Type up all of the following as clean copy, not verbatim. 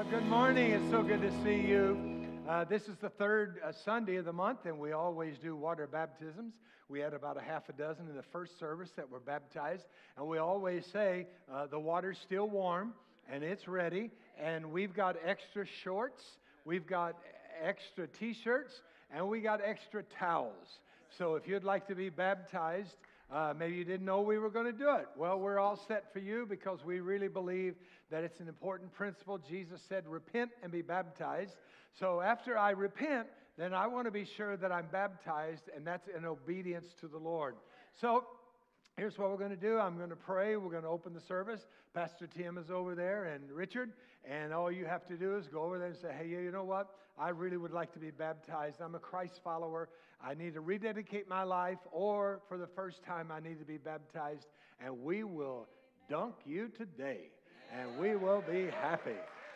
Good morning. It's so good to see you. This is the third Sunday of the month, and we always do water baptisms. We had about a half a dozen in the first service that were baptized, and we always say the water's still warm and it's ready, and we've got extra shorts, we've got extra t-shirts, and we got extra towels. So if you'd like to be baptized, maybe you didn't know we were going to do it. Well, we're all set for you because we really believe that it's an important principle. Jesus said, repent and be baptized. So after I repent, then I want to be sure that I'm baptized, and that's in obedience to the Lord. So here's what we're going to do. I'm going to pray. We're going to open the service. Pastor Tim is over there and Richard, and all you have to do is go over there and say, hey, you know what? I really would like to be baptized. I'm a Christ follower. I need to rededicate my life, or for the first time, I need to be baptized, and we will dunk you today, and we will be happy.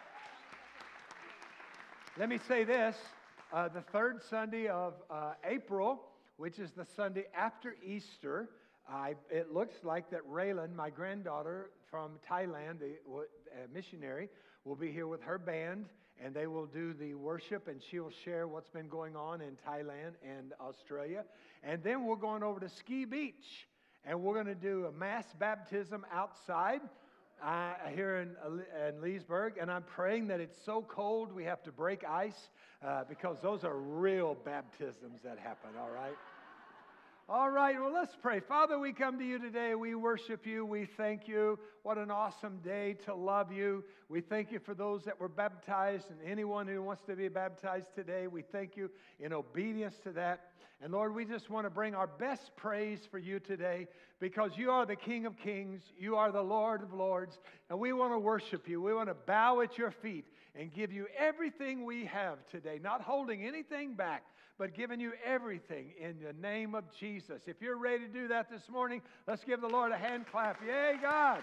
Let me say this, the third Sunday of April, which is the Sunday after Easter, it looks like that Raylan, my granddaughter from Thailand, the missionary, will be here with her band, and they will do the worship, and she'll share what's been going on in Thailand and Australia. And then we're going over to Ski Beach, and we're going to do a mass baptism outside here in Leesburg, and I'm praying that it's so cold we have to break ice because those are real baptisms that happen, all right? All right, well, let's pray. Father, we come to you today. We worship you. We thank you. What an awesome day to love you. We thank you for those that were baptized and anyone who wants to be baptized today. We thank you in obedience to that. And Lord, we just want to bring our best praise for you today because you are the King of Kings. You are the Lord of Lords. And we want to worship you. We want to bow at your feet and give you everything we have today, not holding anything back, but giving you everything in the name of Jesus. If you're ready to do that this morning, let's give the Lord a hand clap. Yay, God!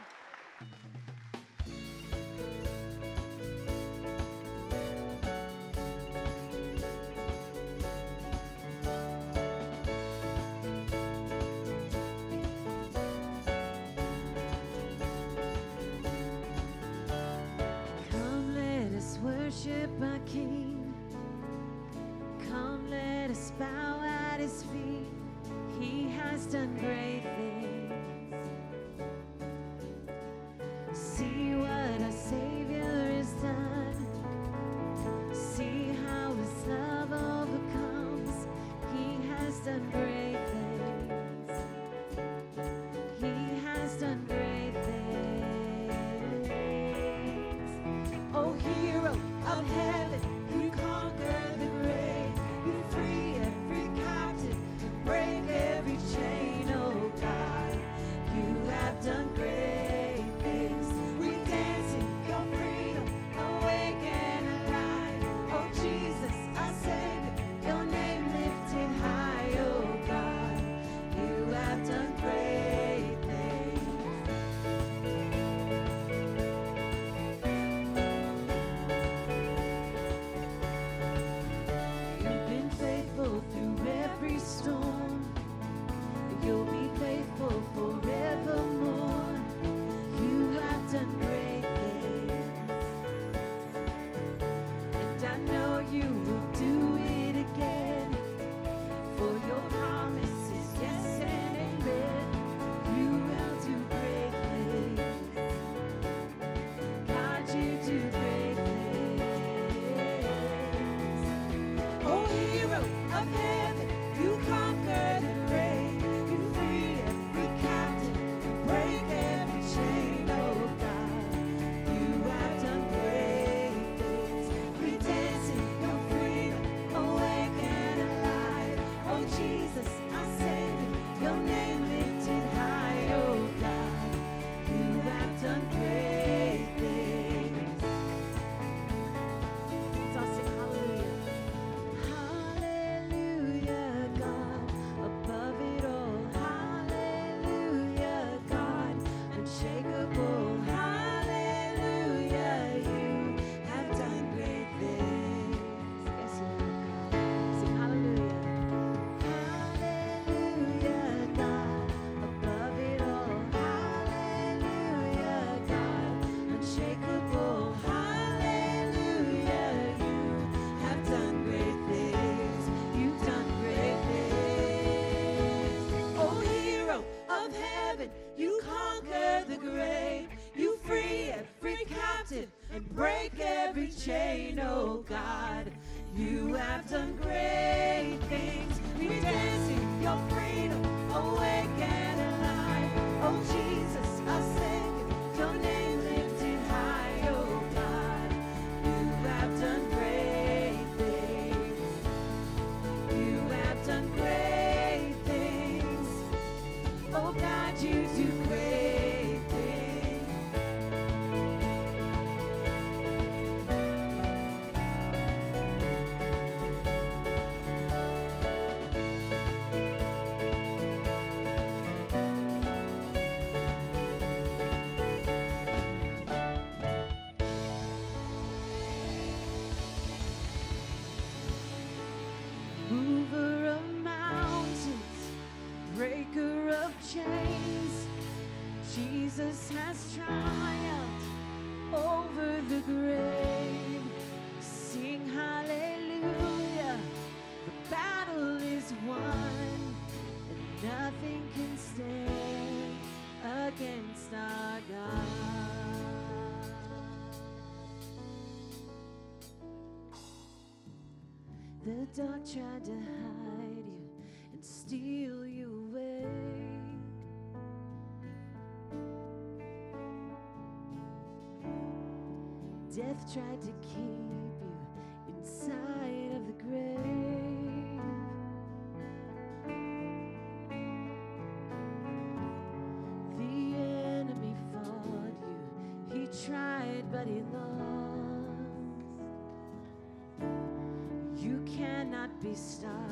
Come, let us worship our King. Come, let us bow at his feet. He has done great things. conquer the grave. You free every captive and break every chain, oh God. You have done great things. We dance in your freedom, awake and alive. Oh Jesus, our Savior, your name lifted high, oh God. You have done great things. You have done great things. Oh God, you do great things. Mover of mountains, breaker of chains, Jesus has triumphed over the grave. Sing hallelujah, the battle is won, and nothing can stand against our God. The dark tried to hide you and steal you away. Death tried to keep you inside of the grave. The enemy fought you, he tried but he lost. You cannot be stopped.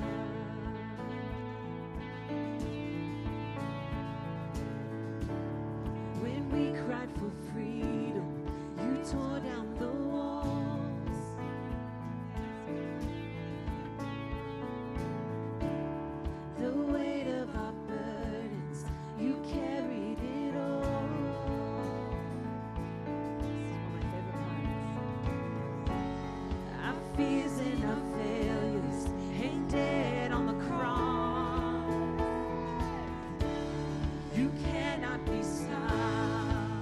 When we cried for freedom, you tore down the walls. The weight of our burdens, you carried it all. This is one of my favorite parts. Our fears and our failures hang dead on the cross. You cannot be stopped.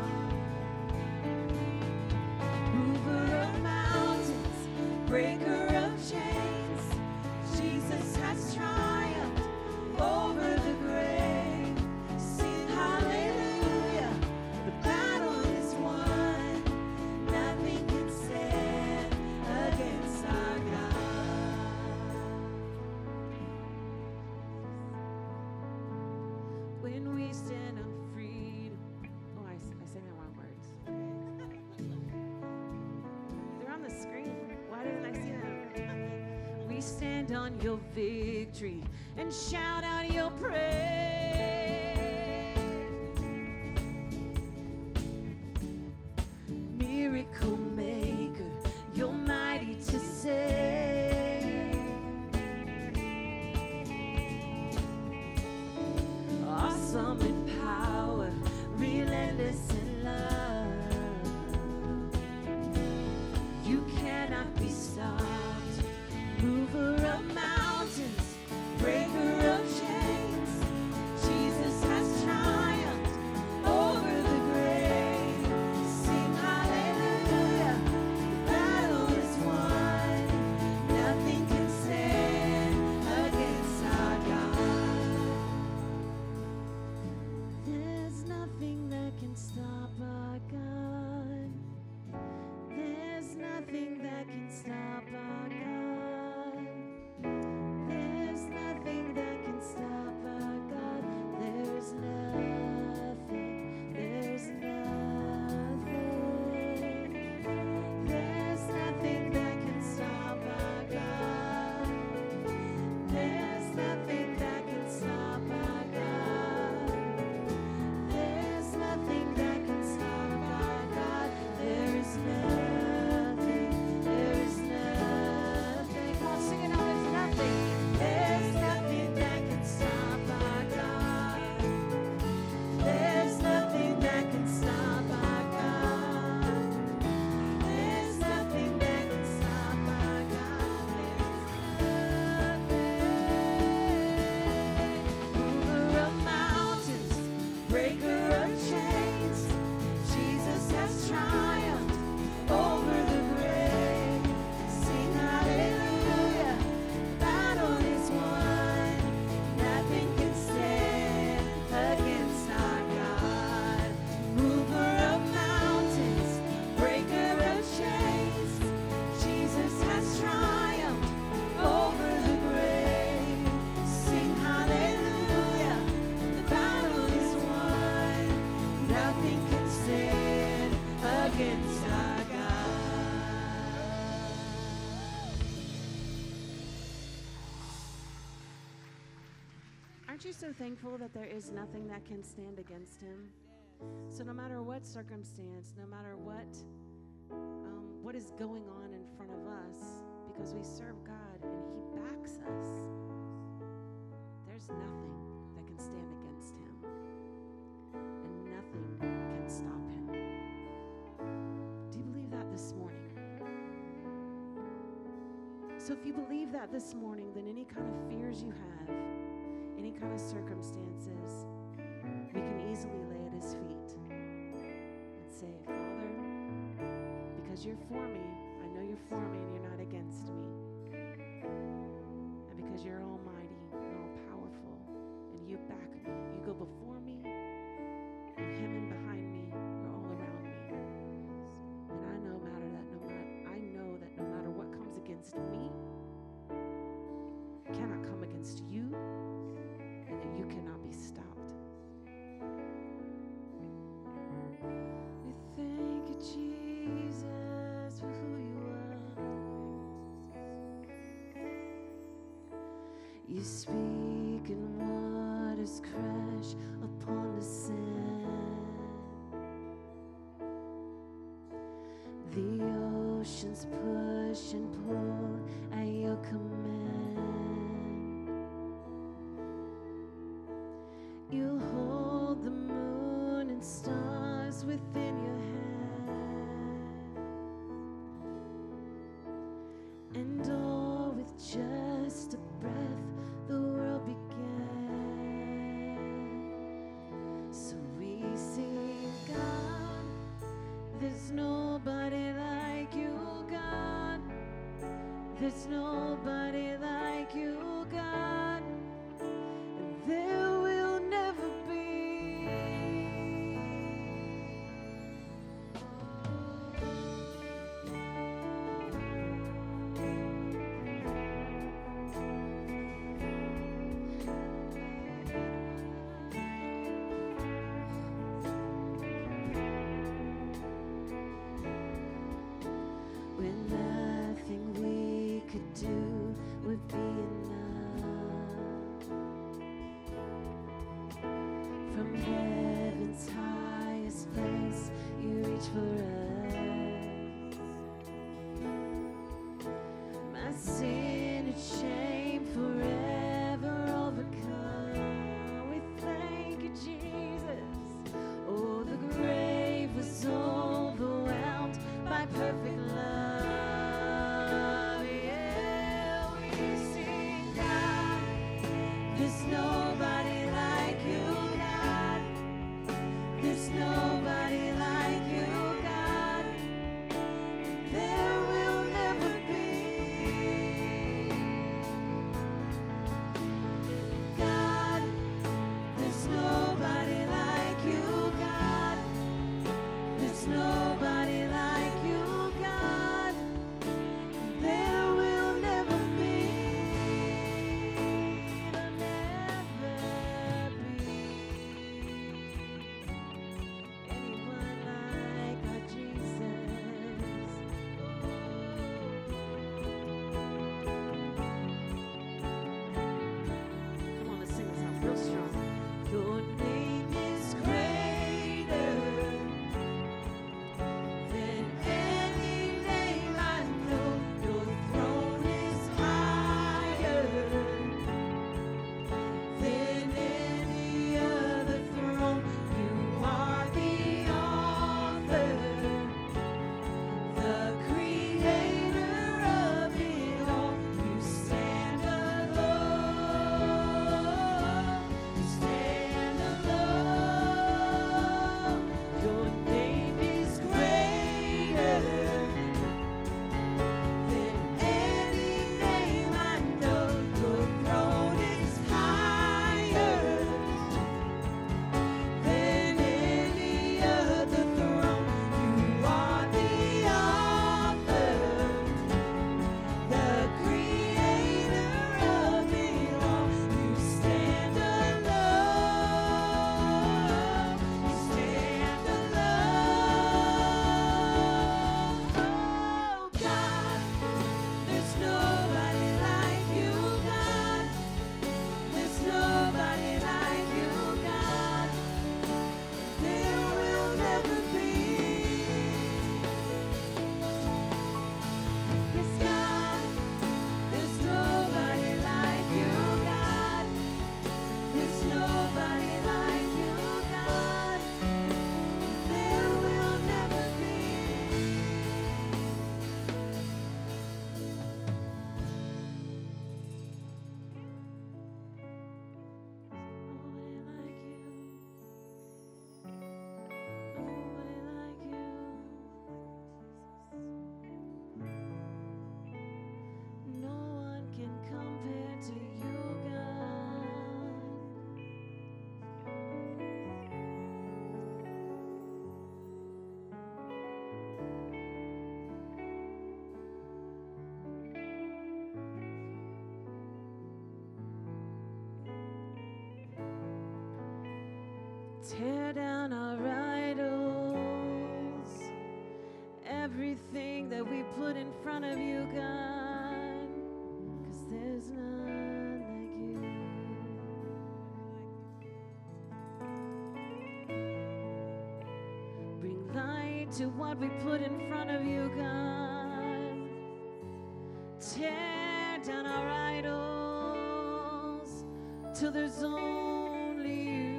Mover of mountains, breaker of chains, Jesus has triumphed over the grave. Sing hallelujah, the battle is won. Nothing can stand against our God. When we stand on freedom. Oh, I sang the wrong words. They're on the screen. Why didn't I see them? We stand on your victory and shout out your praise. Miracle maker, you're mighty to save. Awesome in power, relentless in love. You cannot be stopped. Mover of mountains, breaker of chains, Jesus has triumphed over the grave. Sing hallelujah. against our God. Aren't you so thankful that there is nothing that can stand against him? So no matter what circumstance, no matter what is going on in front of us, because we serve God and he backs us, there's nothing that can stand against him, and nothing can stop him. Do you believe that this morning? So if you believe that this morning, then any kind of fears you have, any kind of circumstances, we can easily lay at his feet and say, Father, because you're for me, I know you're for me and you're not against me. And because you're almighty and all powerful and you back me, you go before me, and him and behind me, you're all around me. And I know that no matter what comes against me, cannot come against you, and that you cannot be stopped. We thank you, Jesus, for who you are. You speak and waters crash upon the sand. The oceans push and pull at your command. You hold the moon and stars within your hand, and all with just a breath the world began. So we sing, God, there's nobody like you, God. There's nobody like you, God. And there will never be. When nothing we could do would everything that we put in front of you, God, 'cause there's none like you. Bring light to what we put in front of you, God. Tear down our idols till there's only you.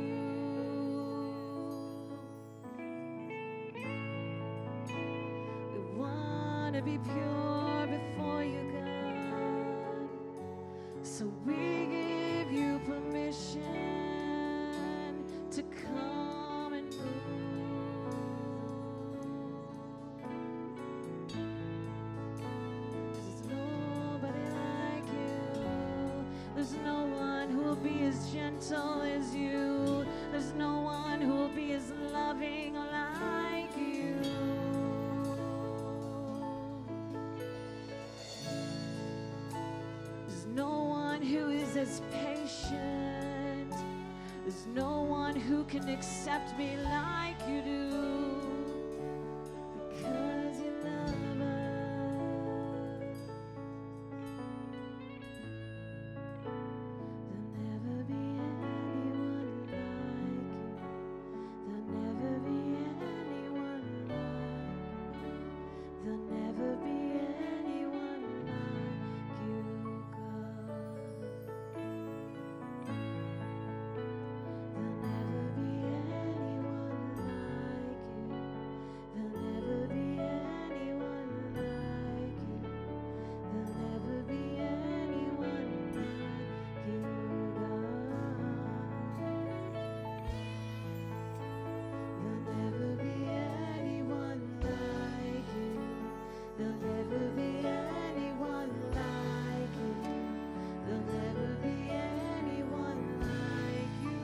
We want to be pure before you, God. So we give you permission to come and move. There's nobody like you. There's no one who will be as gentle as you. There's no one who will be as loving like you. There's no one who is as patient. There's no one who can accept me like you do. Because you love us. There'll never be anyone like you. There'll never be anyone like you. There'll never be anyone like you, God. There'll never be anyone like you. There'll never be anyone like you. There'll never be anyone like you, God. There'll never be anyone like you. There'll never be anyone like you. There'll never be anyone like you,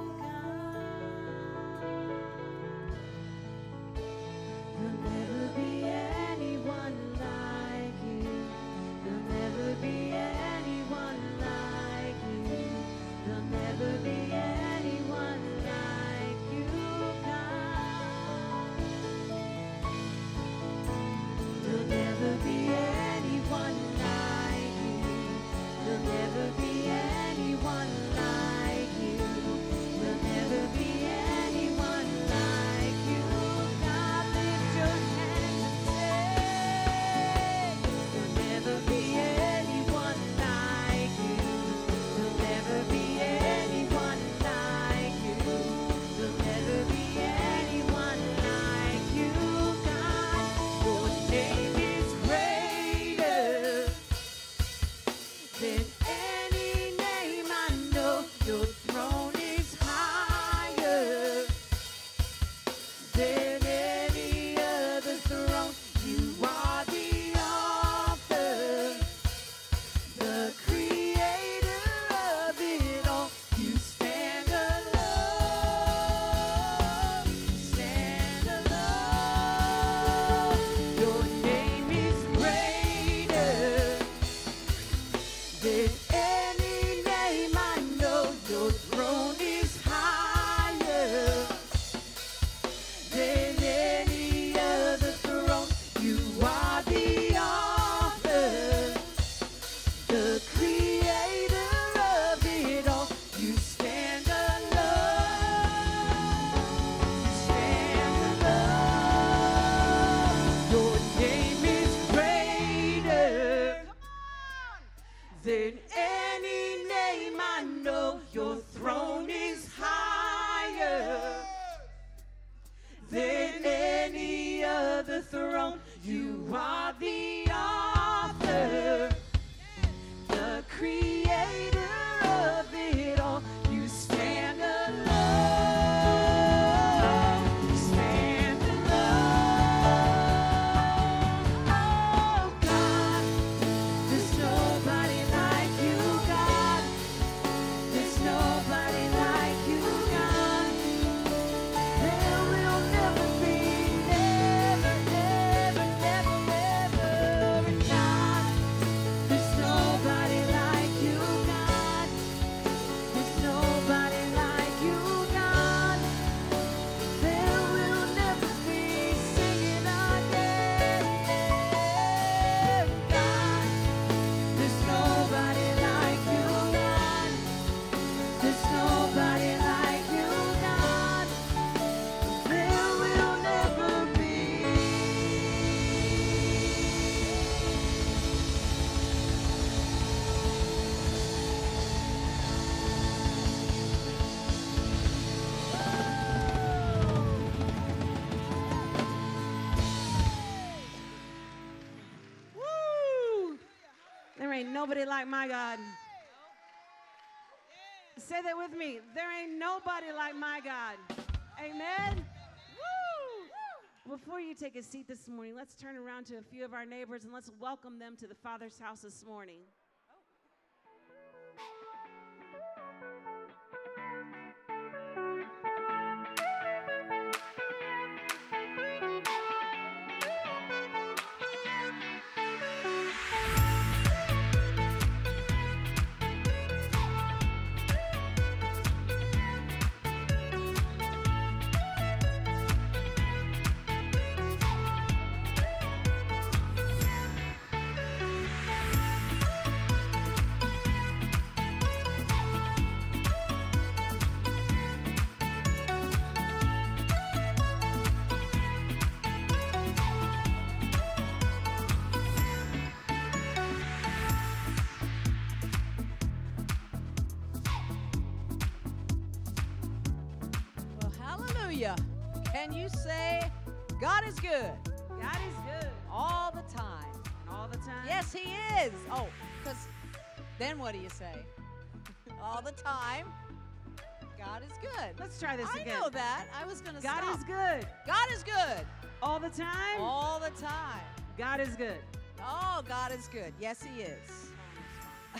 God. There'll never be anyone like you. There'll never be anyone like you. There'll never be anyone like you, God. There'll never be anyone like you. There'll never be anyone like you. There'll never be anyone like you, God. Lift your hands and say, there'll never be anyone like you. There'll never be anyone like you. There'll never be anyone like you, God. Your name is greater than any name I know. Your throne is higher than any other throne. You are the author, the creator of it all. You stand alone, stand alone. Your name is greater than any name I know. Your throne is higher than any other throne. You are the author, the creator of it all. You stand alone, stand alone. Your name is greater than any name I know. Your throne is higher than any other throne. You are the author, the creator of it all. You stand alone, stand alone. Oh God, there's nobody like you, God. There's nobody like you, God. There will never be, never, never, never, never, God. There's nobody like you, nobody like my God. Say that with me. There ain't nobody like my God. Amen. Woo! Before you take a seat this morning, let's turn around to a few of our neighbors and let's welcome them to the Father's house this morning. Can you say God is good? God is good. All the time. And all the time? Yes, he is. Oh, because then what do you say? All the time. God is good. Let's try this again. I know that. I was going to stop. God is good. God is good. All the time? All the time. God is good. Oh, God is good. Yes, he is.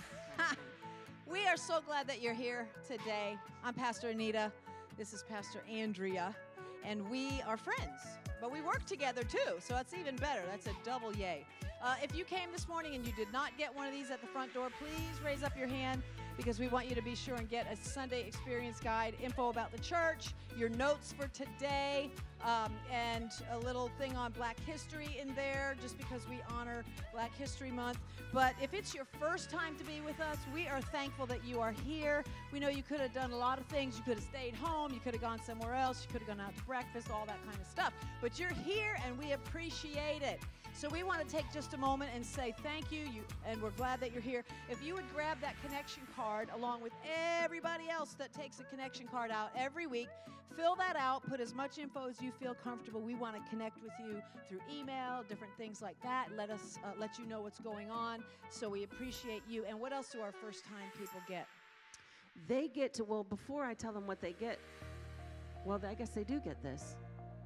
We are so glad that you're here today. I'm Pastor Anita. This is Pastor Andrea. And we are friends, but we work together too, so that's even better. That's a double yay. If you came this morning and you did not get one of these at the front door, please raise up your hand because we want you to be sure and get a Sunday experience guide, info about the church, your notes for today, and a little thing on Black History in there just because we honor Black History Month. But if it's your first time to be with us, we are thankful that you are here. We know you could have done a lot of things. You could have stayed home. You could have gone somewhere else. You could have gone out to breakfast, all that kind of stuff. But you're here, and we appreciate it. So we want to take just a moment and say thank you, and we're glad that you're here. If you would grab that connection card along with everybody else that takes a connection card out every week, fill that out, put as much info as you feel comfortable. We want to connect with you through email, different things like that. Let us let you know what's going on. So we appreciate you. And what else do our first-time people get? They get to, well, before I tell them what they get, well, I guess they do get this.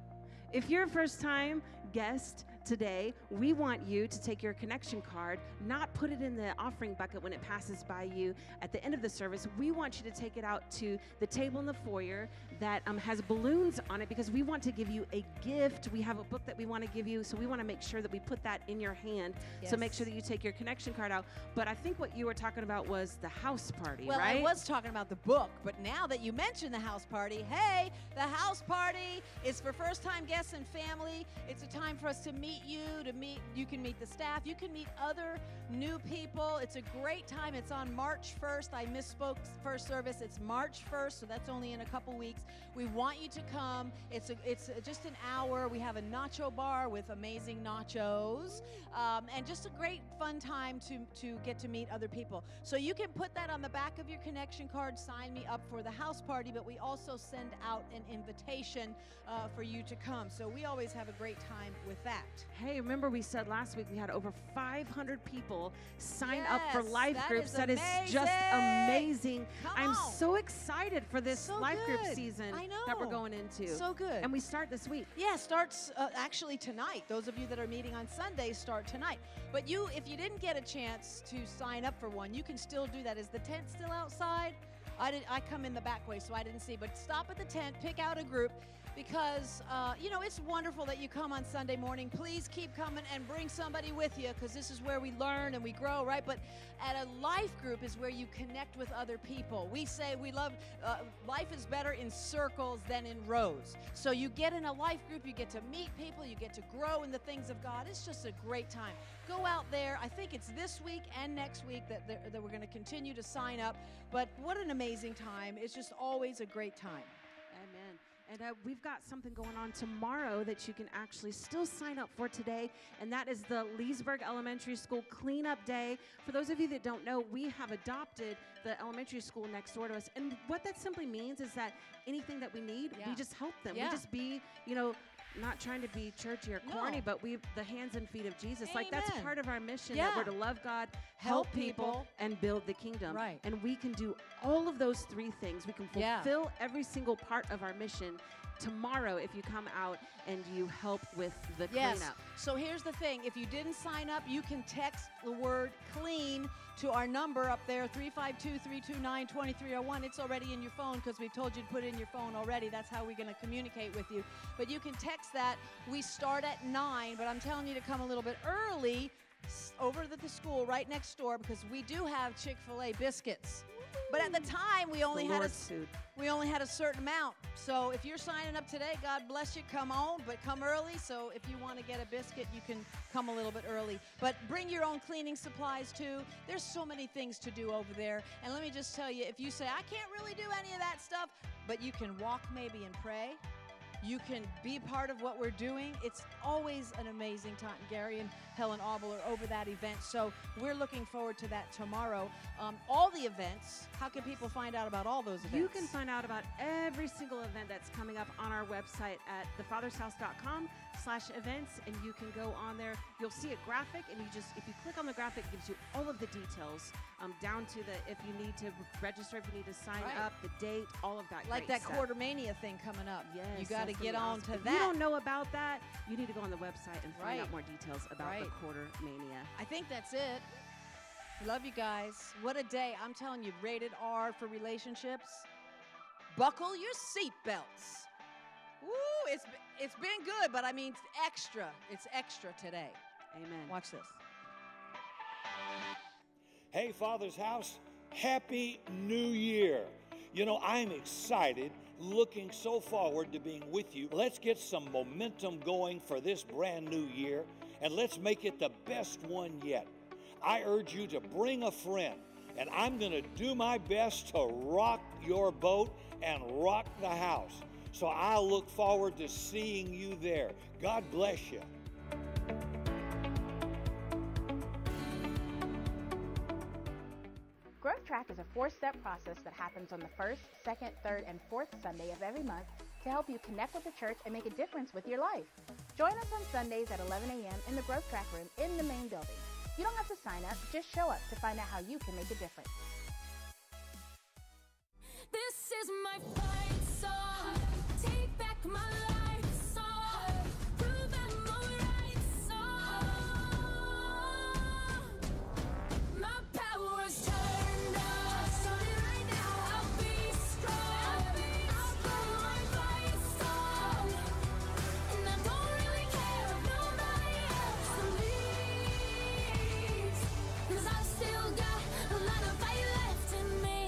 If you're a first-time guest today, we want you to take your connection card, not put it in the offering bucket when it passes by you at the end of the service. We want you to take it out to the table in the foyer that has balloons on it because we want to give you a gift. We have a book that we want to give you, so we want to make sure that we put that in your hand. Yes. So make sure that you take your connection card out. But I think what you were talking about was the house party, well, right? I was talking about the book, but now that you mentioned the house party, hey, the house party is for first-time guests and family. It's a time for us to meet you, you can meet the staff, you can meet other new people. It's a great time. It's on March 1st. I misspoke first service. It's March 1st, so that's only in a couple weeks. We want you to come. It's just an hour. We have a nacho bar with amazing nachos, and just a great fun time to get to meet other people. So you can put that on the back of your connection card, sign me up for the house party, but we also send out an invitation for you to come. So we always have a great time with that. Hey, remember we said last week we had over 500 people sign up for Yes, life that groups. is That is just amazing. Come I'm on. so excited for this So life group good. season I that we're know. going into. So good. And we start this week. Yeah, starts actually tonight. Those of you that are meeting on Sunday start tonight. But if you didn't get a chance to sign up for one, you can still do that. Is the tent still outside? I come in the back way, so I didn't see. But stop at the tent, pick out a group, because, it's wonderful that you come on Sunday morning. Please keep coming and bring somebody with you, because this is where we learn and we grow, right? But at a life group is where you connect with other people. We say we love, life is better in circles than in rows. So you get in a life group, you get to meet people, you get to grow in the things of God. It's just a great time. Go out there. I think it's this week and next week that we're going to continue to sign up. But what an amazing time. It's just always a great time. Amen. And we've got something going on tomorrow that you can actually still sign up for today, and that is the Leesburg Elementary School Cleanup Day. For those of you that don't know, we have adopted the elementary school next door to us, and what that simply means is that anything that we need, Yeah. we just help them. Yeah. We just be, not trying to be churchy or corny, No. but we the hands and feet of Jesus. Like that's Amen. part of our mission, Yeah. that we're to love God, Help help people, and build the kingdom. Right. And we can do all of those three things. We can Yeah. fulfill every single part of our mission tomorrow if you come out and you help with the Yes. cleanup. So here's the thing. If you didn't sign up, you can text the word clean to our number up there, 352-329-2301. It's already in your phone because we've told you to put it in your phone already. That's how we're going to communicate with you. But you can text that. We start at 9, but I'm telling you to come a little bit early over to the school right next door because we do have Chick-fil-A biscuits. But at the time, we only The had Lord's food. we only had a certain amount. So if you're signing up today, God bless you, come on, but come early. So if you want to get a biscuit, you can come a little bit early. But bring your own cleaning supplies too. There's so many things to do over there. And let me just tell you, if you say, I can't really do any of that stuff, but you can walk maybe and pray. You can be part of what we're doing. It's always an amazing time. Gary and Helen Auble are over that event, so we're looking forward to that tomorrow. All the events, how can people find out about all those events? You can find out about every single event that's coming up on our website at thefathershouse.com/events, and you can go on there. You'll see a graphic, and if you click on the graphic, it gives you all of the details, down to if you need to register, if you need to sign Right. up, the date, all of that. like great that stuff. Quartermania thing coming up. Yes, You got to that's get gonna be on awesome. to If that. you don't know about that, you need to go on the website and find Right. out more details about Right. the Quarter Mania. I think that's it. Love you guys. What a day. I'm telling you, rated R for relationships. Buckle your seatbelts. Woo, it's been good, but I mean, it's extra today. Amen. Watch this. Hey, Father's House, Happy New Year. You know, I'm excited, looking so forward to being with you. Let's get some momentum going for this brand new year, and let's make it the best one yet. I urge you to bring a friend, and I'm going to do my best to rock your boat and rock the house. So I'll look forward to seeing you there. God bless you. Growth Track is a 4-step process that happens on the first, second, third, and fourth Sunday of every month to help you connect with the church and make a difference with your life. Join us on Sundays at 11 a.m. in the Growth Track room in the main building. You don't have to sign up, just show up to find out how you can make a difference. This is my fight song. Take back my life song. Prove I'm alright song. My power's turned up. Starting right now, I'll be strong. I'll blow my fight song. And I don't really care if nobody else believes. 'Cause I've still got a lot of fight left in me.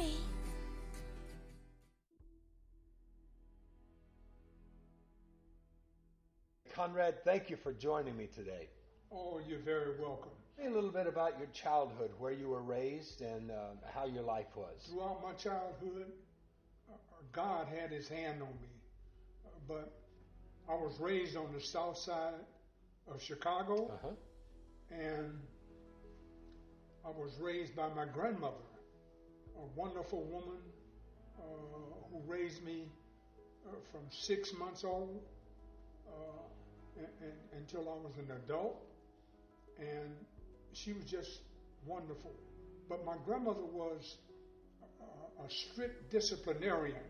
Conrad, thank you for joining me today. Oh, you're very welcome. Tell me a little bit about your childhood, where you were raised, and how your life was. Throughout my childhood, God had his hand on me. But I was raised on the south side of Chicago, and I was raised by my grandmother, a wonderful woman who raised me from 6 months old until I was an adult. And she was just wonderful. But my grandmother was a strict disciplinarian.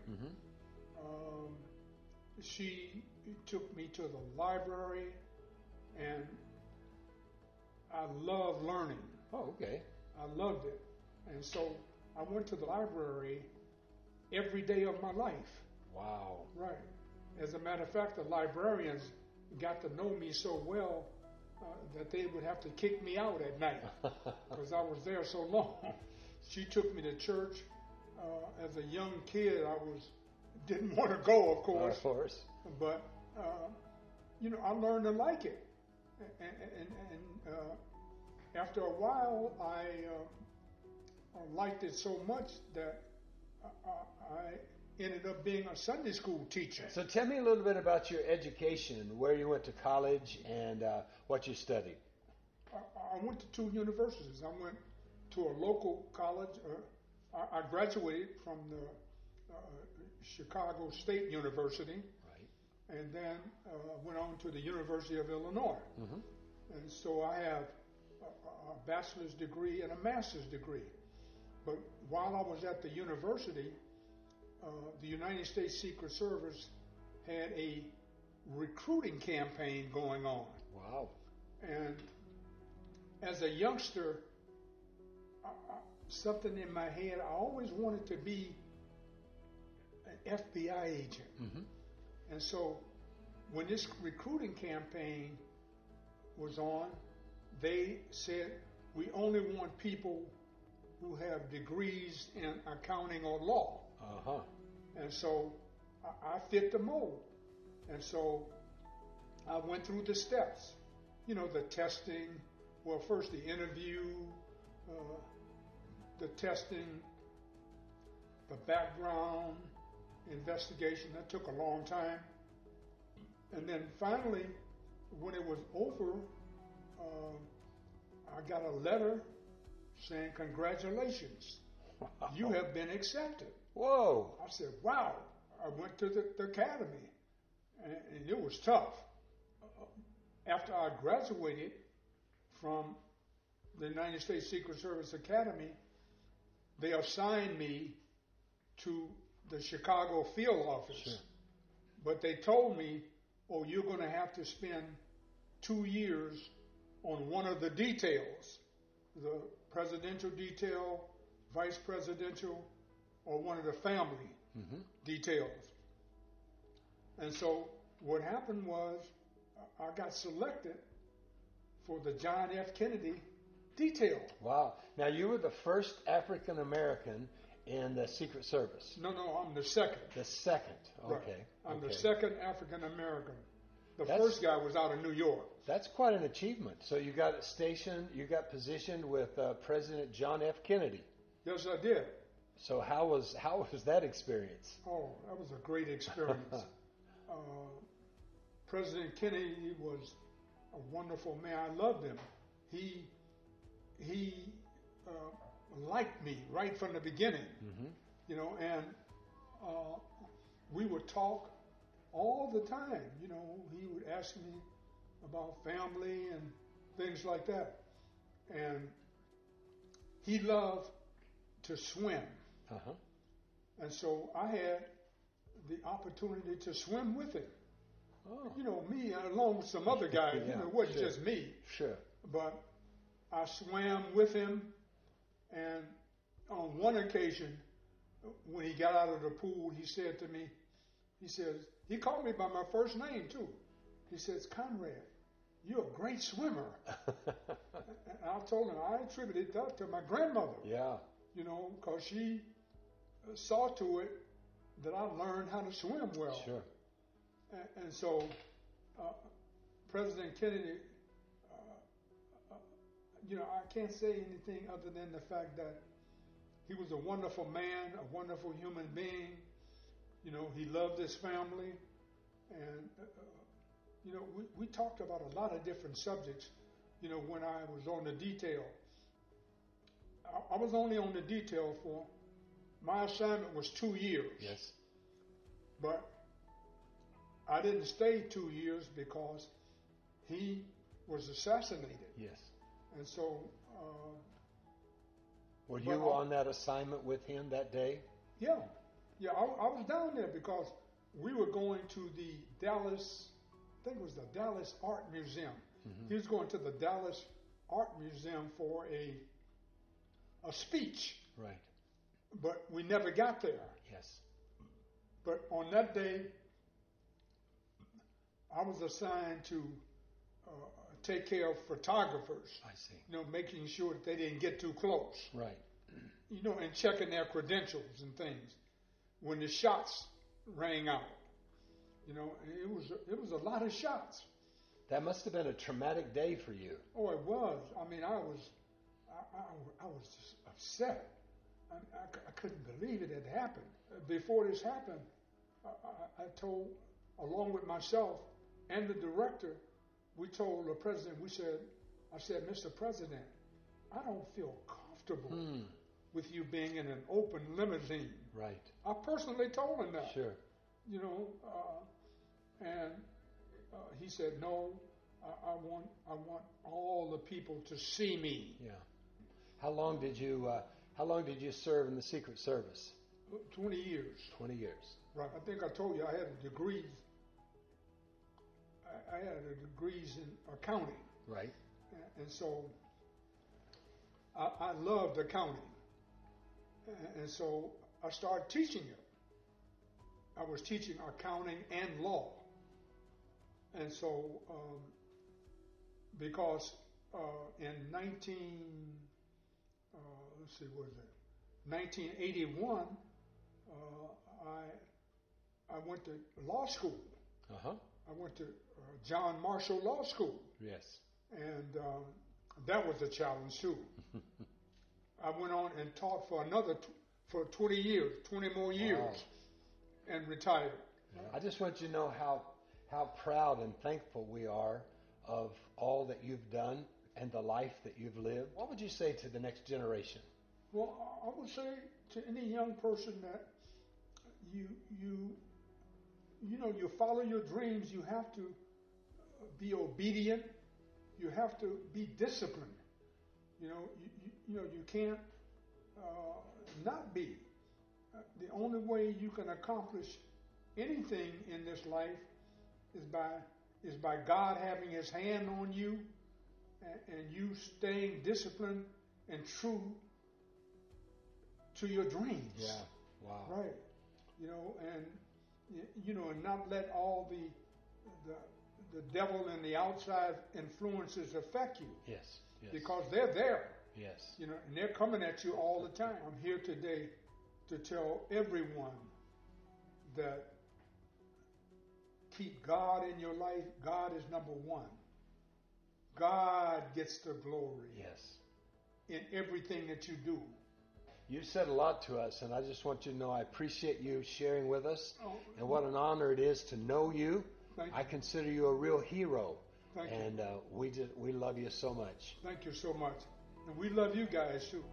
She took me to the library, and I love learning. Oh, okay. I loved it. And so I went to the library every day of my life. Wow. Right. As a matter of fact, the librarians got to know me so well that they would have to kick me out at night because I was there so long. She took me to church. As a young kid, I didn't want to go, of course. Of course. But, I learned to like it. And after a while, I liked it so much that I ended up being a Sunday school teacher. So tell me a little bit about your education, where you went to college and what you studied. I went to 2 universities. I went to a local college. I graduated from the Chicago State University. Right. and then went on to the University of Illinois. And so I have a bachelor's degree and a master's degree. But while I was at the university, the United States Secret Service had a recruiting campaign going on. Wow. And as a youngster, something in my head, I always wanted to be an FBI agent. And so when this recruiting campaign was on, they said, we only want people who have degrees in accounting or law. And so I fit the mold. And so I went through the steps, you know, the testing, well, first the interview, the testing, the background investigation. That took a long time. And then finally, when it was over, I got a letter saying, congratulations, you have been accepted. Whoa. I said, wow. I went to the academy, and it was tough. After I graduated from the United States Secret Service Academy, they assigned me to the Chicago field office. Sure. But they told me, oh, you're going to have to spend 2 years on one of the details, the presidential detail, vice presidential, or one of the family details. And so what happened was I got selected for the John F. Kennedy detail. Wow. Now, you were the first African American in the Secret Service. No, I'm the second. The second. Okay. Right. I'm okay. the second African American. The That's- first guy was out of New York. That's quite an achievement. So you got stationed, you got positioned with President John F. Kennedy. Yes, I did. So how was that experience? Oh, that was a great experience. President Kennedy was a wonderful man. I loved him. He liked me right from the beginning, you know, and we would talk all the time. You know, he would ask me about family and things like that. And he loved to swim. And so I had the opportunity to swim with him. Oh. You know, me along with some other guys, Yeah, you know, it wasn't sure. just me. Sure. But I swam with him, and on one occasion, when he got out of the pool, he said to me, he called me by my first name too. He says, Conrad, you're a great swimmer. And I told him I attributed that to my grandmother. Yeah. You know, because she saw to it that I learned how to swim well. Sure. And so President Kennedy, you know, I can't say anything other than the fact that he was a wonderful man, a wonderful human being. You know, he loved his family. And, you know, we talked about a lot of different subjects, you know, when I was on the detail. I was only on the detail for, my assignment was 2 years. Yes. But I didn't stay 2 years because he was assassinated. Yes. And so... Were you on that assignment with him that day? Yeah. Yeah, I was down there because we were going to the Dallas, I think it was the Dallas Art Museum. He was going to the Dallas Art Museum for a speech. Right. But we never got there. Yes. But on that day, I was assigned to take care of photographers. I see. You know, making sure that they didn't get too close. Right. You know, and checking their credentials and things. When the shots rang out, you know, it was a lot of shots. That must have been a traumatic day for you. Oh, it was. I mean, I was just upset. I couldn't believe it had happened. Before this happened, I told, along with myself and the director, we told the president, I said, Mr. President, I don't feel comfortable with you being in an open limousine. Right. I personally told him that. Sure. You know, And he said, no, I want all the people to see me. Yeah. How long did you serve in the Secret Service? 20 years. 20 years. Right. I think I told you I had a degree. I had a degrees in accounting. Right. And so I loved accounting. And so I started teaching it. I was teaching accounting and law. And so, because in 1981, I went to law school. Uh-huh. I went to John Marshall Law School. Yes. And that was a challenge too. I went on and taught for 20 years, 20 more years, wow. And retired. I just want you to know how proud and thankful we are of all that you've done and the life that you've lived. What would you say to the next generation? Well, I would say to any young person that you follow your dreams. You have to be obedient. You have to be disciplined. You can't not be. The only way you can accomplish anything in this life is by God having His hand on you and you staying disciplined and true to your dreams. Yeah. Wow. Right. And not let all the devil and the outside influences affect you. Yes. Yes. Because they're there. Yes. And they're coming at you all the time. I'm here today to tell everyone that keep God in your life. God is number one. God gets the glory. Yes. In everything that you do. You've said a lot to us, and I just want you to know I appreciate you sharing with us, and what an honor it is to know you. Thank you. I consider you a real hero, Thank and you. We love you so much. Thank you so much, and we love you guys too.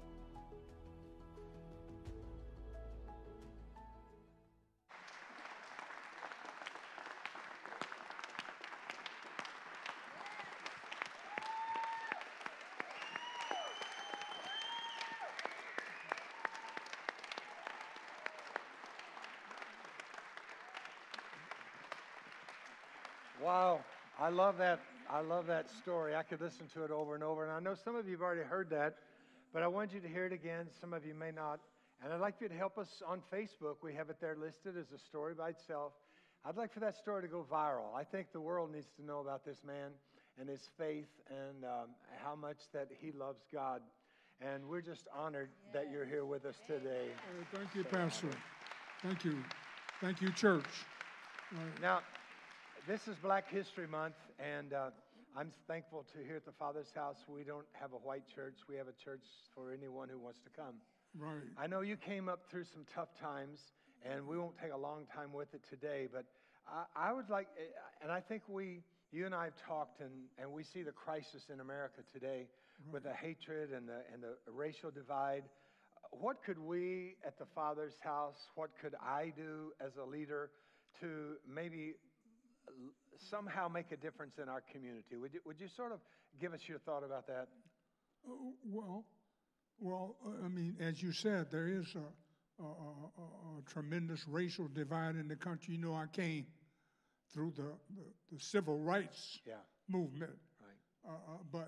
Wow, I love that. I love that story. I could listen to it over and over. And I know some of you have already heard that, but I want you to hear it again. Some of you may not. And I'd like for you to help us on Facebook. We have it there listed as a story by itself. I'd like for that story to go viral. I think the world needs to know about this man and his faith and how much that he loves God. And we're just honored that you're here with us today. Thank you, Pastor. Thank you. Thank you, church. Now, this is Black History Month, and I'm thankful to here at the Father's house. We don't have a white church. We have a church for anyone who wants to come. Right. I know you came up through some tough times, and we won't take a long time with it today, but I would like, and I think you and I have talked, and we see the crisis in America today with the hatred and the racial divide. What could we at the Father's house, what could I do as a leader to maybe somehow make a difference in our community? Would you sort of give us your thought about that? Well, I mean, as you said, there is a tremendous racial divide in the country. I came through the civil rights movement. Right. But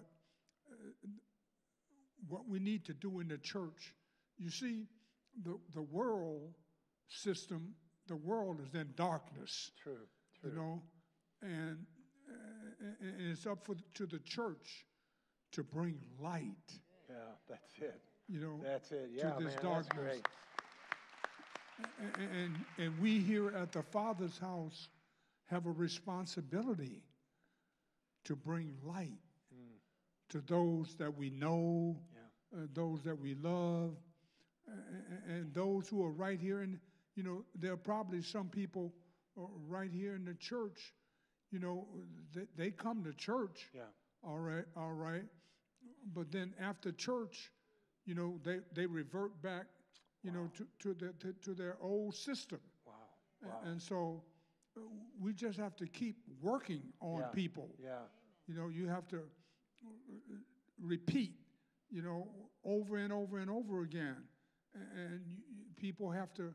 what we need to do in the church, you see, the world system, the world is in darkness. True. And it's up to the church to bring light. Yeah, that's it. That's it. Yeah, to this man, darkness. That's great. And we here at the Father's house have a responsibility to bring light to those that we know, those that we love, and those who are right here. And there are probably some people right here in the church. They come to church. Yeah. All right. But then after church, they revert back, to their old system. Wow. And so we just have to keep working on people. Yeah. You know, you have to repeat, you know, over and over and over again. And people have to,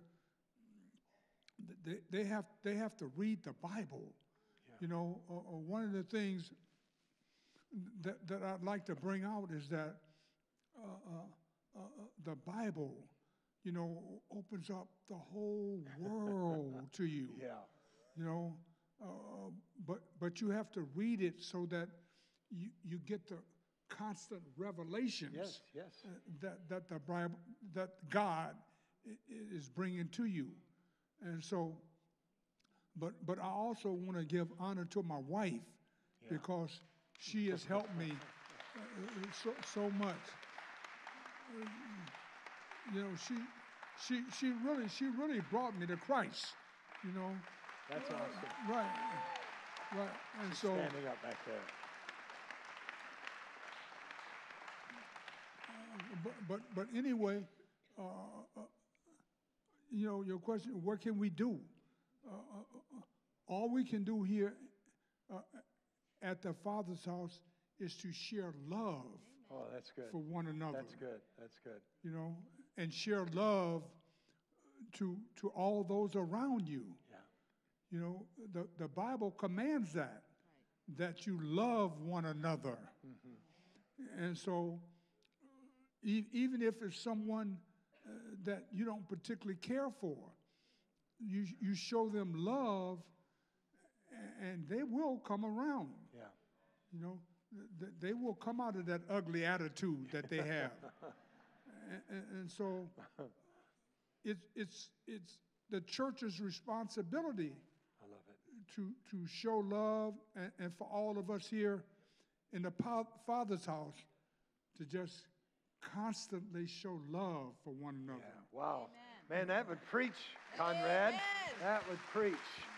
they have to read the Bible. Yeah. You know, one of the things that I'd like to bring out is that the Bible, you know, opens up the whole world to you. Yeah. You know, but you have to read it so that you get the constant revelations. Yes. That the Bible, that God is bringing to you, and so. But I also want to give honor to my wife because she has helped me so much. You know, she really brought me to Christ. You know. That's awesome. Right. And so Standing up back there. But anyway, you know, your question, what can we do? All we can do here at the Father's house is to share love Oh, that's good. for one another. That's good. That's good. You know, and share love to all those around you. Yeah. You know, the Bible commands that you love one another. Mm-hmm. And so even if it's someone that you don't particularly care for, you show them love, and they will come around. Yeah. You know, they will come out of that ugly attitude that they have. and so it's the church's responsibility. I love it. To show love, and for all of us here in the Father's house to just constantly show love for one another. Yeah. Wow. Amen. Man, that would preach, Conrad. Amen. That would preach.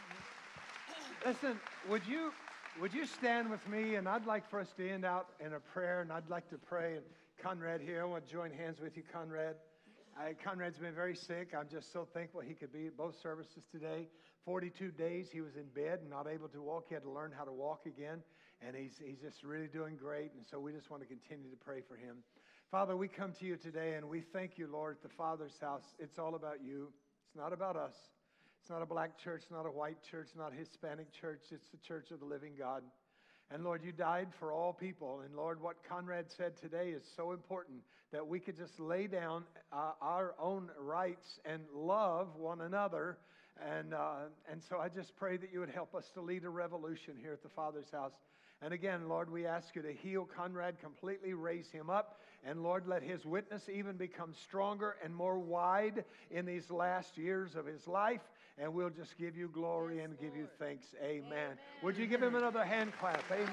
Listen, would you stand with me? And I'd like for us to end out in a prayer, and I'd like to pray. And Conrad here, I want to join hands with you, Conrad. Conrad's been very sick. I'm just so thankful he could be at both services today. 42 days he was in bed and not able to walk. He had to learn how to walk again. And he's just really doing great. And so we just want to continue to pray for him. Father, we come to you today and we thank you, Lord, at the Father's house. It's all about you. It's not about us. It's not a black church, not a white church, not a Hispanic church. It's the church of the living God. And Lord, you died for all people. And Lord, what Conrad said today is so important that we could just lay down our own rights and love one another. And so I just pray that you would help us to lead a revolution here at the Father's house. And again, Lord, we ask you to heal Conrad completely, raise him up. And Lord, let his witness even become stronger and more wide in these last years of his life. And we'll just give you glory and give you thanks. Amen. Would you give him another hand clap? Amen.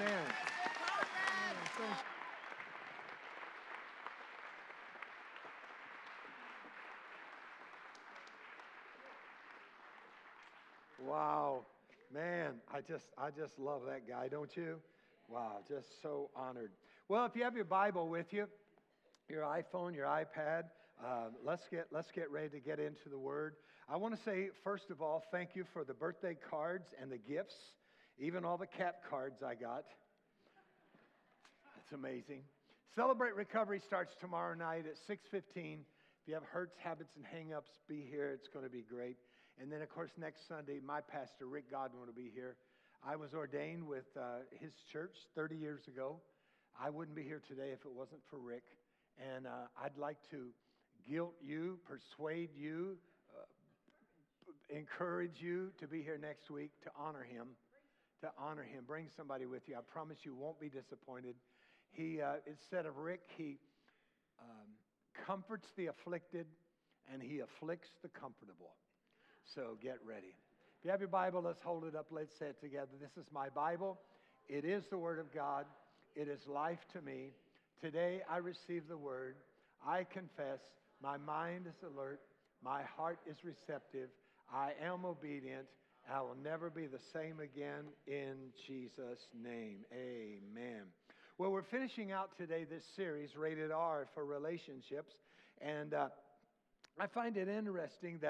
Wow. Man, I just love that guy, don't you? Wow, just so honored. Well, if you have your Bible with you, your iPhone, your iPad, let's get ready to get into the Word. I want to say, first of all, thank you for the birthday cards and the gifts, even all the cat cards I got. That's amazing. Celebrate Recovery starts tomorrow night at 6:15. If you have hurts, habits, and hang-ups, be here. It's going to be great. And then, of course, next Sunday, my pastor, Rick Godwin, will be here. I was ordained with his church 30 years ago. I wouldn't be here today if it wasn't for Rick. And I'd like to guilt you, persuade you, encourage you to be here next week to honor him. Bring somebody with you. I promise you won't be disappointed. He, instead of Rick, he comforts the afflicted and he afflicts the comfortable. So get ready. If you have your Bible, let's hold it up. Let's say it together. This is my Bible. It is the Word of God. It is life to me. Today I receive the Word. I confess. My mind is alert. My heart is receptive. I am obedient. I will never be the same again in Jesus' name. Amen. Well, we're finishing out today this series, Rated R, for relationships. And I find it interesting that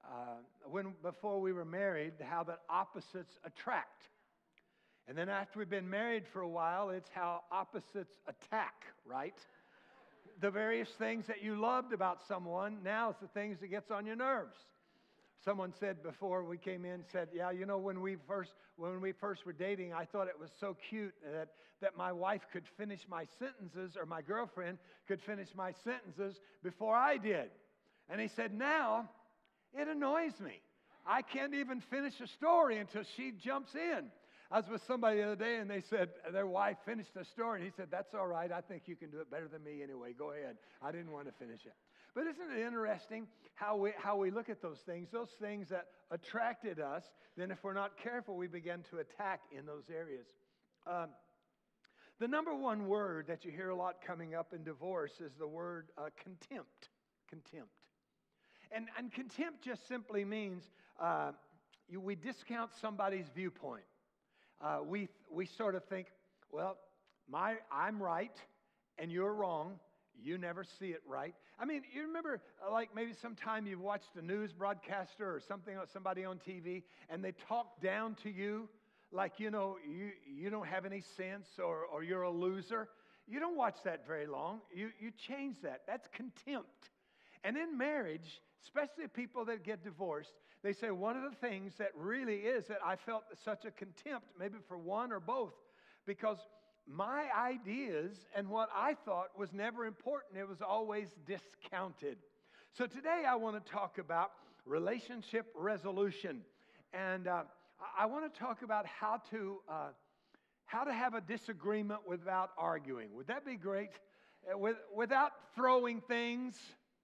before we were married, how that opposites attract. And then after we've been married for a while, it's how opposites attack, right? The various things that you loved about someone, now it's the things that gets on your nerves. Someone said before we came in, said, yeah, you know, when we first were dating, I thought it was so cute that my wife could finish my sentences, or my girlfriend could finish my sentences before I did. And he said, now it annoys me. I can't even finish a story until she jumps in. I was with somebody the other day, and they said their wife finished the story, and he said, that's all right. I think you can do it better than me anyway. Go ahead. I didn't want to finish it. But isn't it interesting how we look at those things that attracted us, then if we're not careful, we begin to attack in those areas. The number one word that you hear a lot coming up in divorce is the word contempt. Contempt. And contempt just simply means we discount somebody's viewpoint. We sort of think, well, I'm right and you're wrong. You never see it right. I mean, you remember, like maybe sometime you've watched a news broadcaster or something, or somebody on TV, and they talk down to you like, you know, you don't have any sense, or you're a loser. You don't watch that very long. You change that. That's contempt. And in marriage, especially people that get divorced, they say one of the things that really is that I felt such a contempt, maybe for one or both, because my ideas and what I thought was never important. It was always discounted. So today I want to talk about relationship resolution. And I want to talk about how to have a disagreement without arguing. Would that be great? Without throwing things,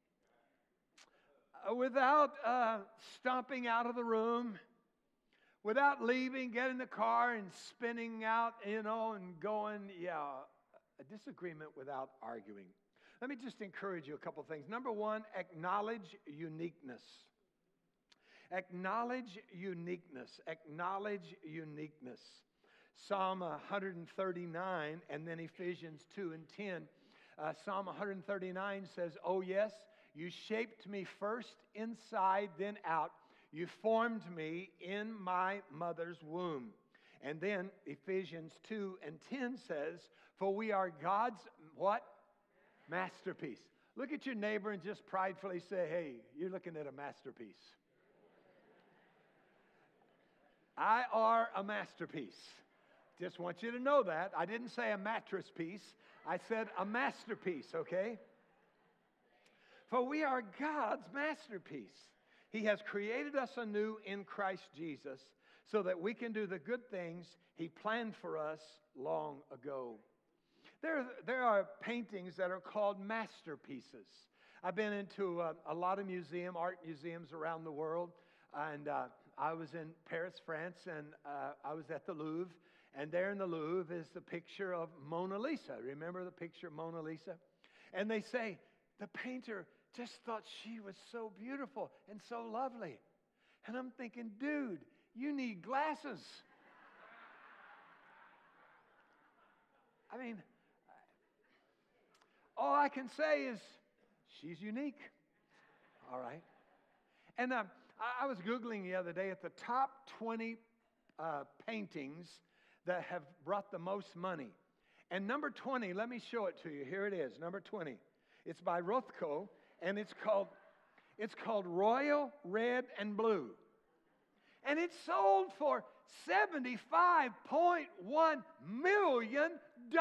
without stomping out of the room, without leaving, getting in the car and spinning out, and going, a disagreement without arguing. Let me just encourage you a couple things. Number one, acknowledge uniqueness. Acknowledge uniqueness. Acknowledge uniqueness. Psalm 139 and then Ephesians 2 and 10. Psalm 139 says, oh yes, you shaped me first inside, then out. You formed me in my mother's womb. And then Ephesians 2 and 10 says, for we are God's what? Masterpiece. Look at your neighbor and just pridefully say, hey, you're looking at a masterpiece. I are a masterpiece. Just want you to know that. I didn't say a mattress piece. I said a masterpiece, okay? For we are God's masterpiece. He has created us anew in Christ Jesus so that we can do the good things He planned for us long ago. There are paintings that are called masterpieces. I've been into a lot of art museums around the world, and I was in Paris, France, and I was at the Louvre, and there in the Louvre is the picture of Mona Lisa. Remember the picture of Mona Lisa? And they say, the painter just thought she was so beautiful and so lovely. And I'm thinking, dude, you need glasses. I mean, all I can say is she's unique. All right. And I was Googling the other day at the top 20 paintings that have brought the most money. And number 20, let me show it to you. Here it is, number 20. It's by Rothko. And it's called Royal Red and Blue. And it sold for $75.1 million.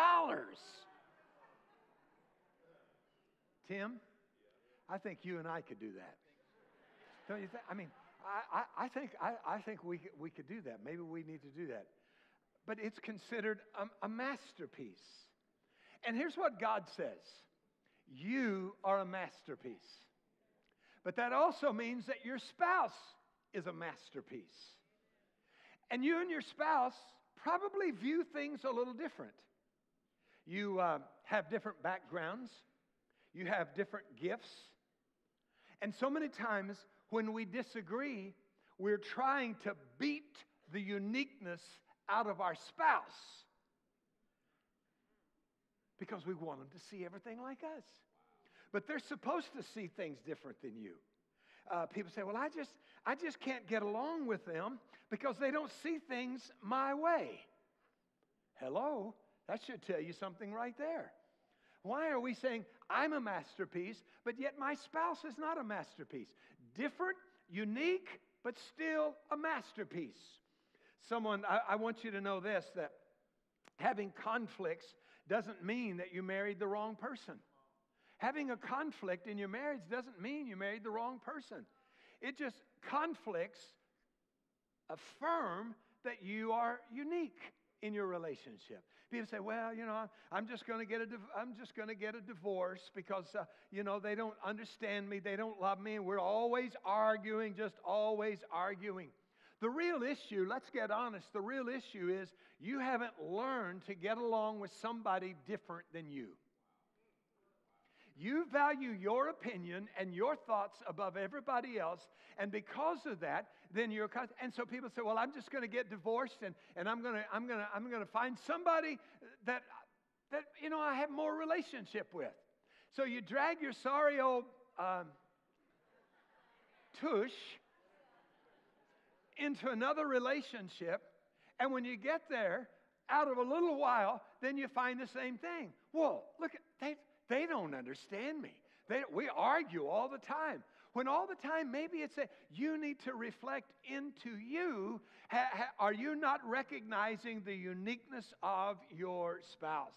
Tim, I think you and I could do that. Don't you think? I mean, I think we could do that. Maybe we need to do that. But it's considered a masterpiece. And here's what God says. You are a masterpiece. But that also means that your spouse is a masterpiece. And you and your spouse probably view things a little different. You have different backgrounds. You have different gifts. And so many times when we disagree, we're trying to beat the uniqueness out of our spouse, because we want them to see everything like us. But they're supposed to see things different than you. people say, well, I just can't get along with them because they don't see things my way. Hello? That should tell you something right there. Why are we saying I'm a masterpiece, but yet my spouse is not a masterpiece? Different, unique, but still a masterpiece. I want you to know this, that having conflicts doesn't mean that you married the wrong person. Having a conflict in your marriage doesn't mean you married the wrong person. Conflicts affirm that you are unique in your relationship. People say, well, I'm just going to get a divorce because, they don't understand me, they don't love me, and we're always arguing, just always arguing. The real issue, let's get honest, the real issue is you haven't learned to get along with somebody different than you. You value your opinion and your thoughts above everybody else, and because of that, then and so people say, well, I'm just going to get divorced, and I'm going to find somebody that I have more relationship with. So you drag your sorry old tush into another relationship, and when you get there, out of a little while, then you find the same thing. Whoa, look, they don't understand me. We argue all the time. When all the time, maybe it's you need to reflect into you. Are you not recognizing the uniqueness of your spouse?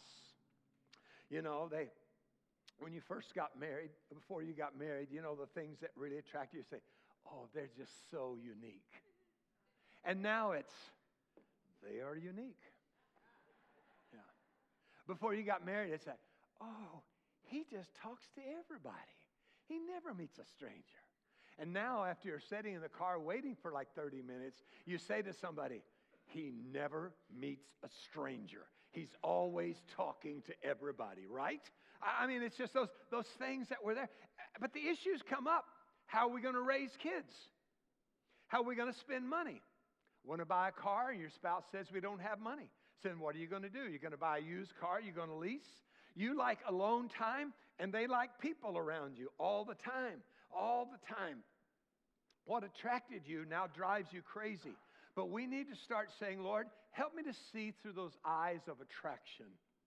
When you first got married, before you got married, the things that really attract you, say, oh, they're just so unique. And now they are unique. Yeah. Before you got married, it's oh, he just talks to everybody. He never meets a stranger. And now, after you're sitting in the car waiting for like 30 minutes, you say to somebody, he never meets a stranger. He's always talking to everybody, right? I mean, it's just those things that were there. But the issues come up. How are we going to raise kids? How are we going to spend money? Want to buy a car, and your spouse says we don't have money. So then what are you going to do? You're going to buy a used car? You're going to lease? You like alone time, and they like people around you all the time. All the time. What attracted you now drives you crazy. But we need to start saying, Lord, help me to see through those eyes of attraction.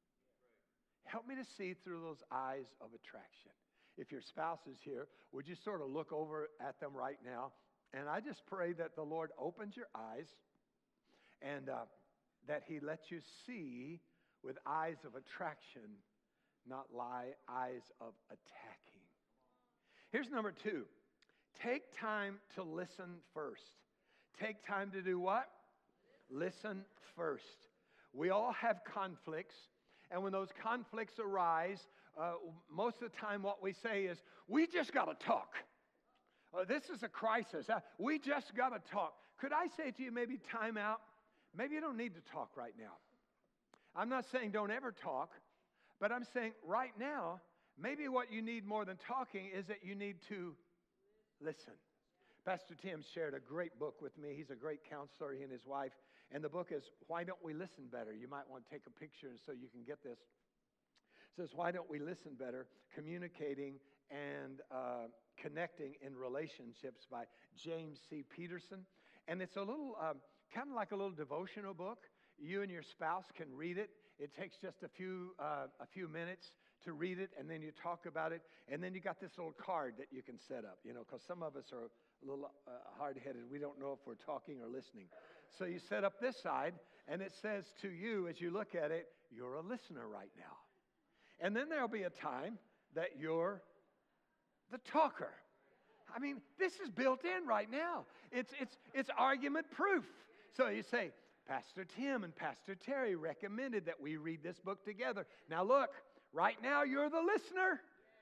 Help me to see through those eyes of attraction. If your spouse is here, would you sort of look over at them right now? And I just pray that the Lord opens your eyes and that he lets you see with eyes of attraction, not eyes of attacking. Here's number 2. Take time to listen first. Take time to do what? Listen first. We all have conflicts, and when those conflicts arise, most of the time what we say is, we just got to talk. This is a crisis. We just got to talk. Could I say to you, maybe time out? Maybe you don't need to talk right now. I'm not saying don't ever talk, but I'm saying right now, maybe what you need more than talking is that you need to listen. Pastor Tim shared a great book with me. He's a great counselor, he and his wife. And the book is, Why Don't We Listen Better? You might want to take a picture so you can get this. It says, Why Don't We Listen Better? Communicating and Connecting in Relationships by James C. Peterson. And it's a little, kind of like a little devotional book. You and your spouse can read it. It takes just a few minutes to read it, and then you talk about it. And then you got this little card that you can set up, because some of us are a little hard-headed. We don't know if we're talking or listening. So you set up this side, and it says to you, as you look at it, you're a listener right now. And then there'll be a time that you're the talker. I mean, this is built in right now. It's argument proof. So you say, Pastor Tim and Pastor Terry recommended that we read this book together. Now look, right now you're the listener.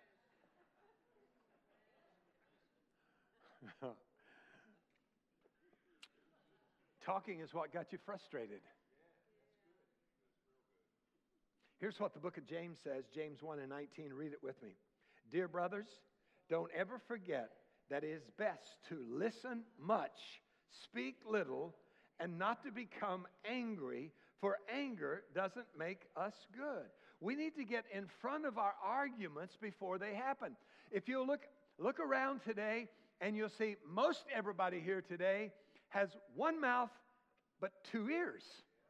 Talking is what got you frustrated. Here's what the book of James says, James 1:19. Read it with me. Dear brothers, don't ever forget that it is best to listen much, speak little, and not to become angry, for anger doesn't make us good. We need to get in front of our arguments before they happen. If you look around today, And you'll see most everybody here today has one mouth but two ears.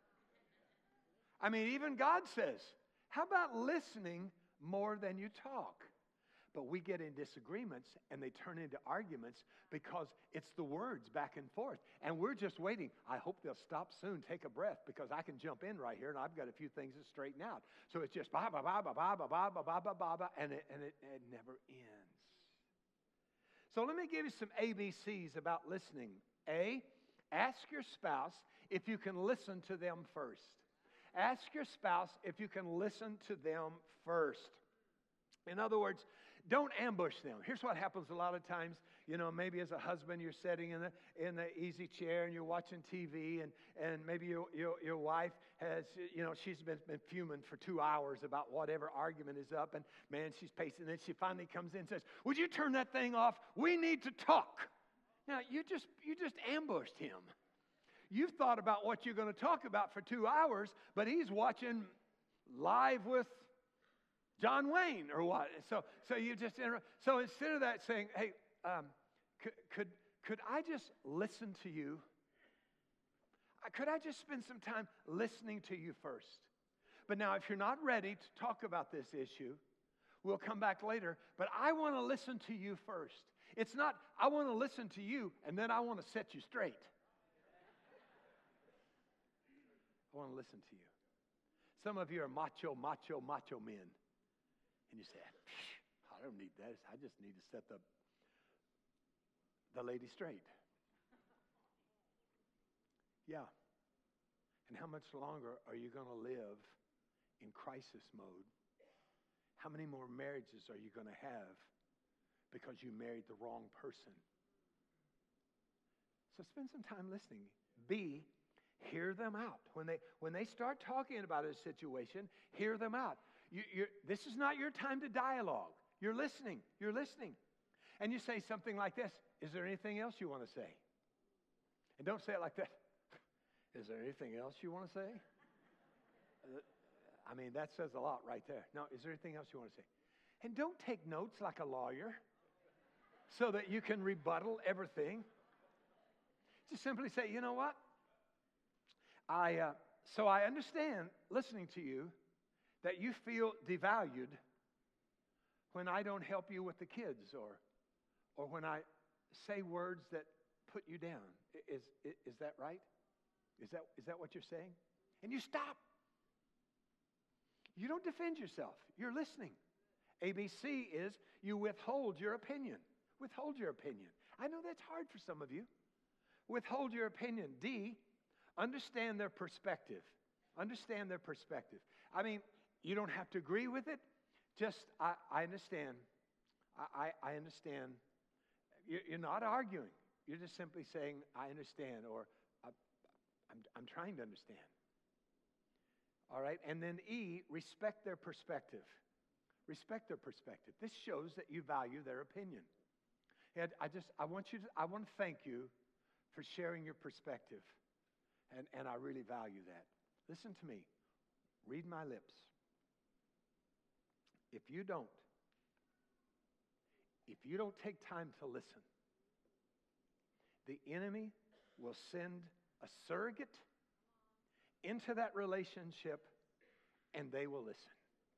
I mean, even God says, how about listening more than you talk? But we get in disagreements and they turn into arguments because it's the words back and forth. And we're just waiting. I hope they'll stop soon, take a breath, because I can jump in right here and I've got a few things to straighten out. So it's just ba ba ba ba ba ba ba ba ba ba ba ba, and it never ends. So let me give you some ABCs about listening. A, ask your spouse if you can listen to them first. Ask your spouse if you can listen to them first. In other words, don't ambush them. Here's what happens a lot of times. You know, maybe as a husband, you're sitting in the easy chair and you're watching TV, and maybe your wife has, you know, she's been fuming for 2 hours about whatever argument is up, and man, she's pacing. Then she finally comes in and says, "Would you turn that thing off? We need to talk." Now, you just ambushed him. You've thought about what you're going to talk about for 2 hours, but he's watching Live with John Wayne or what? So you just interrupt. So instead of that, saying, "Hey, could I just listen to you? Could I just spend some time listening to you first?" But now, if you're not ready to talk about this issue, we'll come back later. But I want to listen to you first. It's not, I want to listen to you and then I want to set you straight. I want to listen to you. Some of you are macho men. And you say, "I don't need that. I just need to set the lady straight." Yeah. And how much longer are you going to live in crisis mode? How many more marriages are you going to have because you married the wrong person? So spend some time listening. B, hear them out. When they start talking about a situation, hear them out. This is not your time to dialogue. You're listening. You're listening. And you say something like this: "Is there anything else you want to say?" And don't say it like that. "Is there anything else you want to say?" I mean, that says a lot right there. No, is there anything else you want to say? And don't take notes like a lawyer so that you can rebuttal everything. Just simply say, "You know what? So I understand, listening to you, that you feel devalued when I don't help you with the kids, or when I say words that put you down. Is that right? Is that what you're saying?" And you stop. You don't defend yourself. You're listening. ABC is you withhold your opinion. Withhold your opinion. I know that's hard for some of you. Withhold your opinion. D, understand their perspective. Understand their perspective. I mean, you don't have to agree with it. Just, I understand. I understand. You're not arguing. You're just simply saying, "I understand," or I'm trying to understand. All right? And then E, respect their perspective. Respect their perspective. This shows that you value their opinion. And I want to thank you for sharing your perspective. And I really value that. Listen to me. Read my lips. If you don't take time to listen, the enemy will send a surrogate into that relationship and they will listen.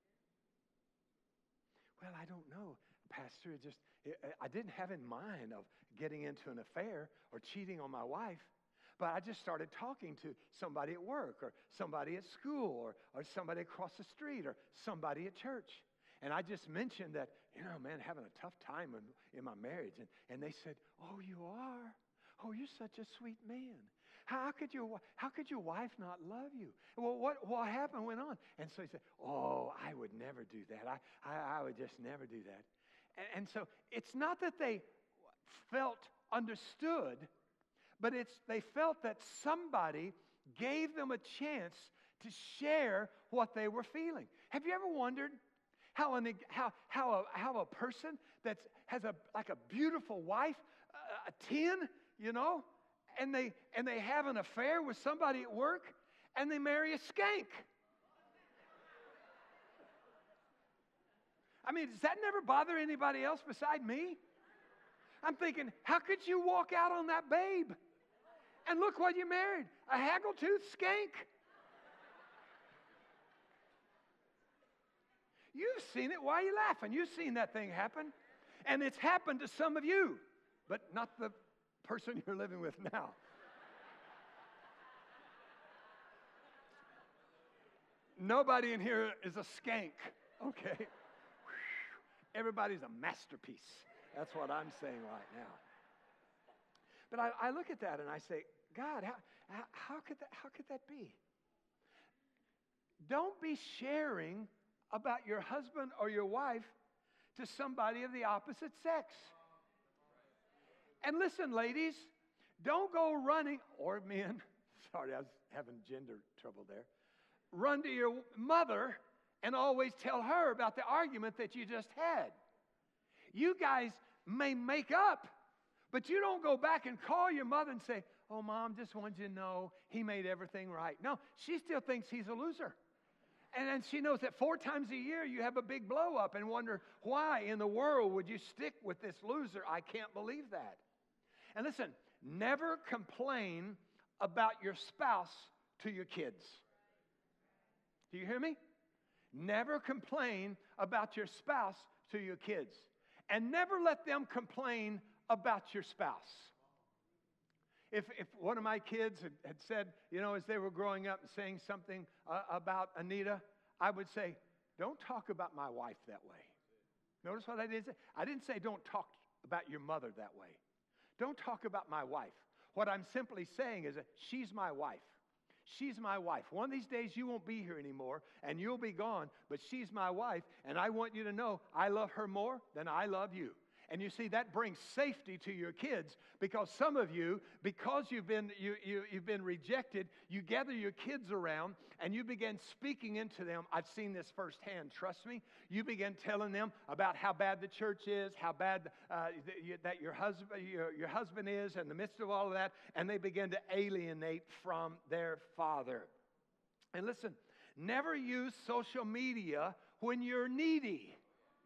"Well, I don't know, Pastor. I didn't have in mind of getting into an affair or cheating on my wife, but I just started talking to somebody at work or somebody at school or somebody across the street or somebody at church. And I just mentioned that, man, having a tough time in my marriage. And they said, 'Oh, you are? Oh, you're such a sweet man. How could your wife not love you?' Well, what happened went on." And so he said, "Oh, I would never do that. I would just never do that." And so it's not that they felt understood, but they felt that somebody gave them a chance to share what they were feeling. Have you ever wondered how a person that has a beautiful wife, a 10, and they have an affair with somebody at work, and they marry a skank? I mean, does that never bother anybody else beside me? I'm thinking, how could you walk out on that babe? And look what you married, a haggle-toothed skank. You've seen it. Why are you laughing? You've seen that thing happen. And it's happened to some of you, but not the person you're living with now. Nobody in here is a skank, okay? Everybody's a masterpiece. That's what I'm saying right now. But I look at that and I say, God, how could that be? Don't be sharing about your husband or your wife to somebody of the opposite sex. And listen, ladies, don't go running, or men, sorry, I was having gender trouble there. Run to your mother and always tell her about the argument that you just had. You guys may make up, but you don't go back and call your mother and say, oh, Mom, just wanted you to know he made everything right. No, she still thinks he's a loser. And then she knows that 4 times a year you have a big blow up and wonder, why in the world would you stick with this loser? I can't believe that. And listen, never complain about your spouse to your kids. Do you hear me? Never complain about your spouse to your kids. And never let them complain about your spouse. If one of my kids had said, as they were growing up and saying something about Anita, I would say, don't talk about my wife that way. Notice what I did say? I didn't say don't talk about your mother that way. Don't talk about my wife. What I'm simply saying is that she's my wife. She's my wife. One of these days you won't be here anymore and you'll be gone, but she's my wife, and I want you to know I love her more than I love you. And you see, that brings safety to your kids, because some of you, because you've been rejected, you gather your kids around and you begin speaking into them. I've seen this firsthand, trust me. You begin telling them about how bad the church is, how bad that your husband is in the midst of all of that, and they begin to alienate from their father. And listen, never use social media when you're needy.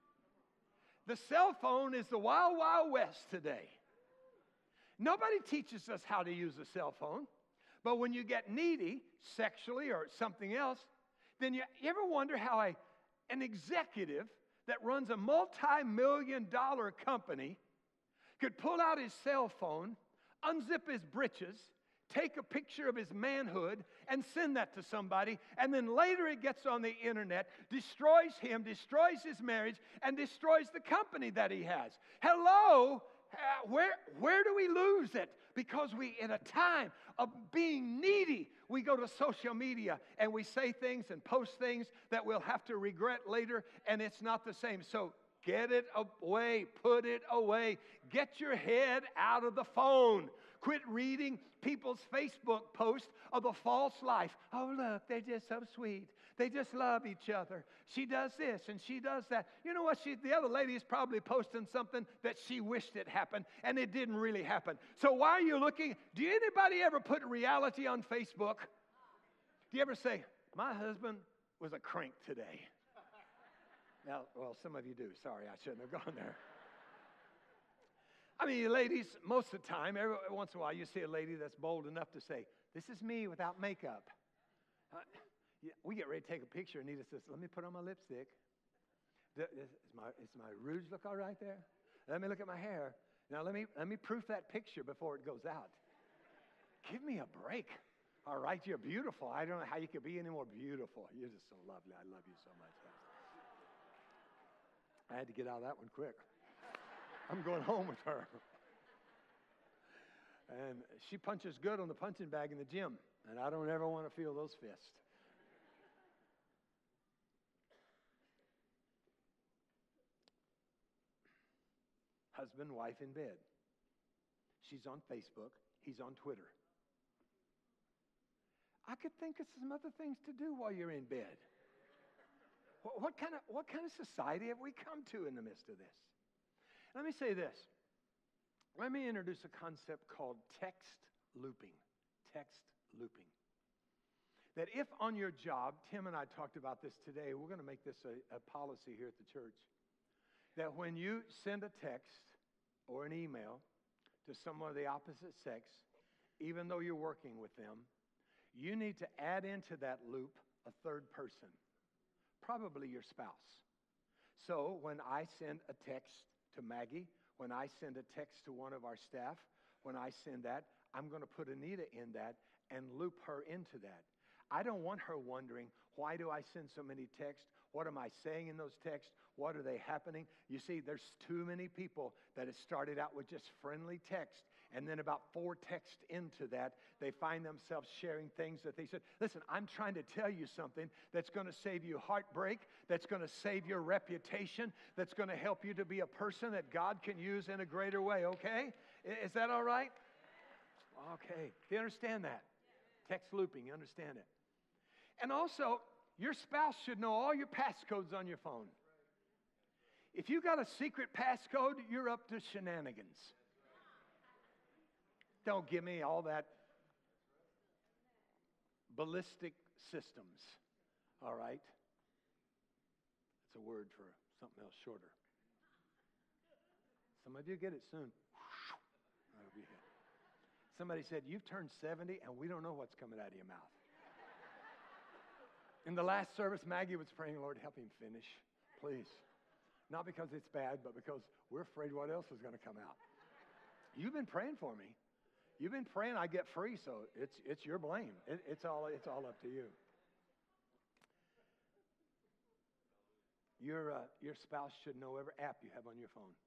The cell phone is the wild, wild west today. Nobody teaches us how to use a cell phone. But when you get needy, sexually or something else, then you ever wonder how an executive that runs a multi-million-dollar company could pull out his cell phone, unzip his britches, take a picture of his manhood and send that to somebody, and then later it gets on the internet, destroys him, destroys his marriage, and destroys the company that he has. Hello? Where do we lose it? Because in a time of being needy, we go to social media and we say things and post things that we'll have to regret later, and it's not the same. So get it away, put it away. Get your head out of the phone. Quit reading people's Facebook posts of a false life. Oh, look, they're just so sweet. They just love each other. She does this and she does that. You know what? The other lady is probably posting something that she wished it happened, and it didn't really happen. So why are you looking? Do anybody ever put reality on Facebook? Do you ever say, my husband was a crank today? Now, well, some of you do. Sorry, I shouldn't have gone there. I mean, ladies, most of the time, every once in a while, you see a lady that's bold enough to say, this is me without makeup. We get ready to take a picture, and Anita says, let me put on my lipstick. Is my rouge look all right there? Let me look at my hair. Now, let me proof that picture before it goes out. Give me a break. All right, you're beautiful. I don't know how you could be any more beautiful. You're just so lovely. I love you so much, guys. I had to get out of that one quick. I'm going home with her. And she punches good on the punching bag in the gym, and I don't ever want to feel those fists. Husband, wife in bed. She's on Facebook. He's on Twitter. I could think of some other things to do while you're in bed. What kind of society have we come to in the midst of this? Let me say this. Let me introduce a concept called text looping. Text looping. That if on your job, Tim and I talked about this today, we're going to make this a policy here at the church, that when you send a text or an email to someone of the opposite sex, even though you're working with them, you need to add into that loop a third person, probably your spouse. So when I send a text to Maggie, when I send a text to one of our staff, when I send that, I'm going to put Anita in that and loop her into that. I don't want her wondering, why do I send so many texts? What am I saying in those texts? What are they happening? You see, there's too many people that have started out with just friendly text, and then about 4 texts into that, they find themselves sharing things that they said, listen, I'm trying to tell you something that's going to save you heartbreak, that's going to save your reputation, that's going to help you to be a person that God can use in a greater way, okay? Is that all right? Okay. Do you understand that? Text looping, you understand it. And also, your spouse should know all your passcodes on your phone. If you got a secret passcode, you're up to shenanigans. Don't give me all that ballistic systems, all right? It's a word for something else shorter. Some of you get it soon. That'll be it. Somebody said, you've turned 70 and we don't know what's coming out of your mouth. In the last service, Maggie was praying, Lord, help him finish, please. Not because it's bad, but because we're afraid what else is going to come out. You've been praying for me. You've been praying I get free, so it's your blame. It's all up to you. Your spouse should know every app you have on your phone.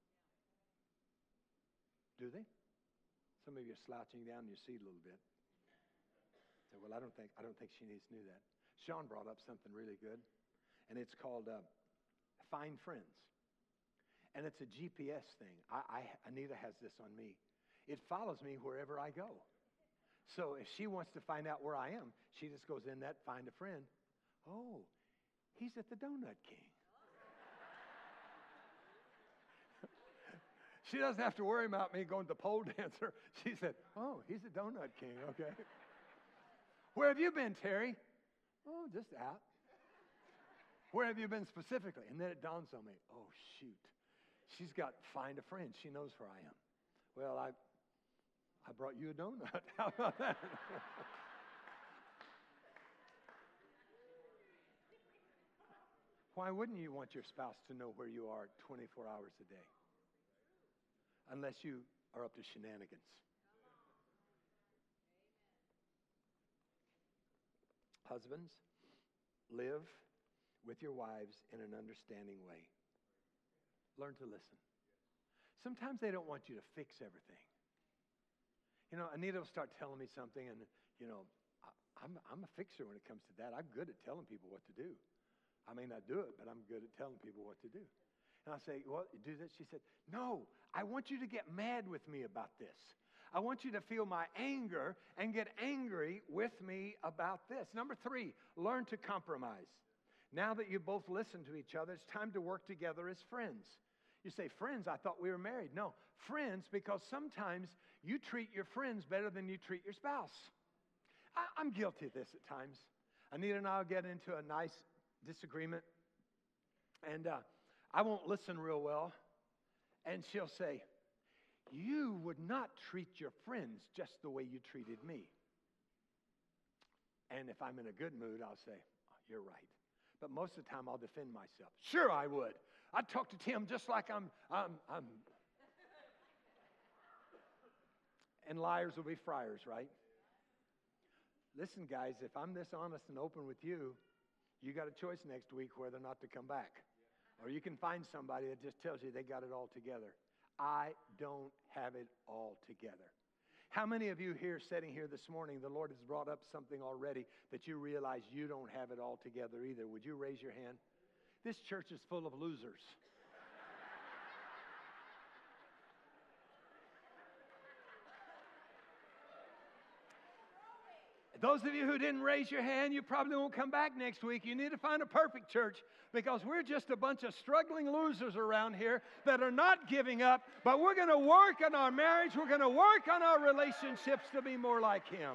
Do they? Some of you are slouching down in your seat a little bit. So, well, I don't think she needs to know that. Sean brought up something really good, and it's called Find Friends. And it's a GPS thing. Anita has this on me. It follows me wherever I go. So if she wants to find out where I am, she just goes in that, find a friend. Oh, he's at the Donut King. She doesn't have to worry about me going to the pole dancer. She said, oh, he's a Donut King, okay. Where have you been, Terry? Oh, just out. Where have you been specifically? And then it dawns on me, oh, shoot. She's got find a friend. She knows where I am. Well, I brought you a donut. How about that? Why wouldn't you want your spouse to know where you are 24 hours a day? Unless you are up to shenanigans. Husbands, live with your wives in an understanding way. Learn to listen. Sometimes they don't want you to fix everything. You know, Anita will start telling me something, and, you know, I'm a fixer when it comes to that. I'm good at telling people what to do. I may not do it, but I'm good at telling people what to do. And I say, well, do this. She said, no, I want you to get mad with me about this. I want you to feel my anger and get angry with me about this. Number 3, learn to compromise. Now that you both listen to each other, it's time to work together as friends. You say, friends, I thought we were married. No, friends, because sometimes you treat your friends better than you treat your spouse. I'm guilty of this at times. Anita and I will get into a nice disagreement, and I won't listen real well, and she'll say, you would not treat your friends just the way you treated me. And if I'm in a good mood, I'll say, oh, you're right. But most of the time, I'll defend myself. Sure, I would. I'd talk to Tim just like I'm. And liars will be friars, right? Listen, guys, if I'm this honest and open with you, you got a choice next week whether or not to come back. Or you can find somebody that just tells you they got it all together. I don't have it all together. How many of you here sitting here this morning, the Lord has brought up something already that you realize you don't have it all together either? Would you raise your hand? This church is full of losers. Those of you who didn't raise your hand, you probably won't come back next week. You need to find a perfect church, because we're just a bunch of struggling losers around here that are not giving up, but we're going to work on our marriage. We're going to work on our relationships to be more like Him.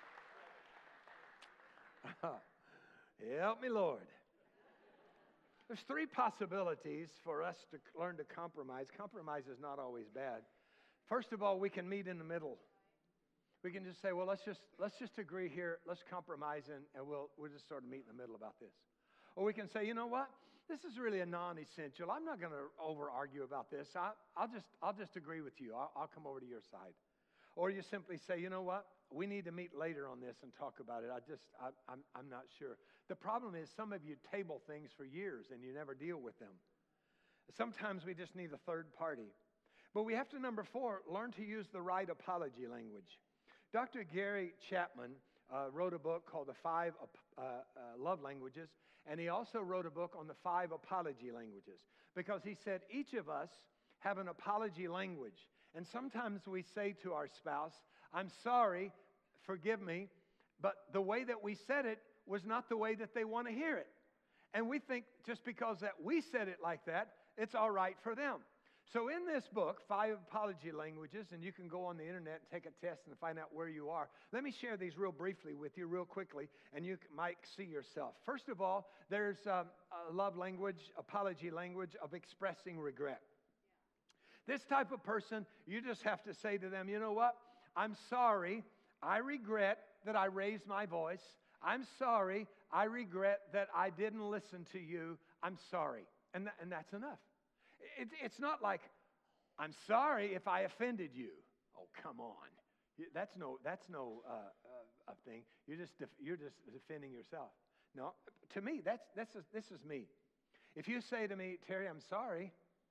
Help me, Lord. There's three possibilities for us to learn to compromise. Compromise is not always bad. First of all, we can meet in the middle. We can just say, well, let's just agree here. Let's compromise, and we'll just sort of meet in the middle about this. Or we can say, you know what? This is really a non-essential. I'm not going to over-argue about this. I'll just agree with you. I'll come over to your side. Or you simply say, you know what? We need to meet later on this and talk about it. I'm not sure. The problem is some of you table things for years and you never deal with them. Sometimes we just need a third party. But we have to, number 4, learn to use the right apology language. Dr. Gary Chapman wrote a book called The 5 Love Languages, and he also wrote a book on the 5 apology languages, because he said each of us have an apology language. And sometimes we say to our spouse, I'm sorry, forgive me, but the way that we said it was not the way that they want to hear it. And we think just because that we said it like that, it's all right for them. So in this book, 5 Apology Languages, and you can go on the internet and take a test and find out where you are. Let me share these real briefly with you real quickly, and you might see yourself. First of all, there's a love language, apology language of expressing regret. This type of person, you just have to say to them, you know what? I'm sorry. I regret that I raised my voice. I'm sorry. I regret that I didn't listen to you. I'm sorry. And that's enough. It's not like, I'm sorry if I offended you. Oh, come on. That's no thing. You're just defending yourself. No, to me, this is me. If you say to me, Terry, I'm sorry,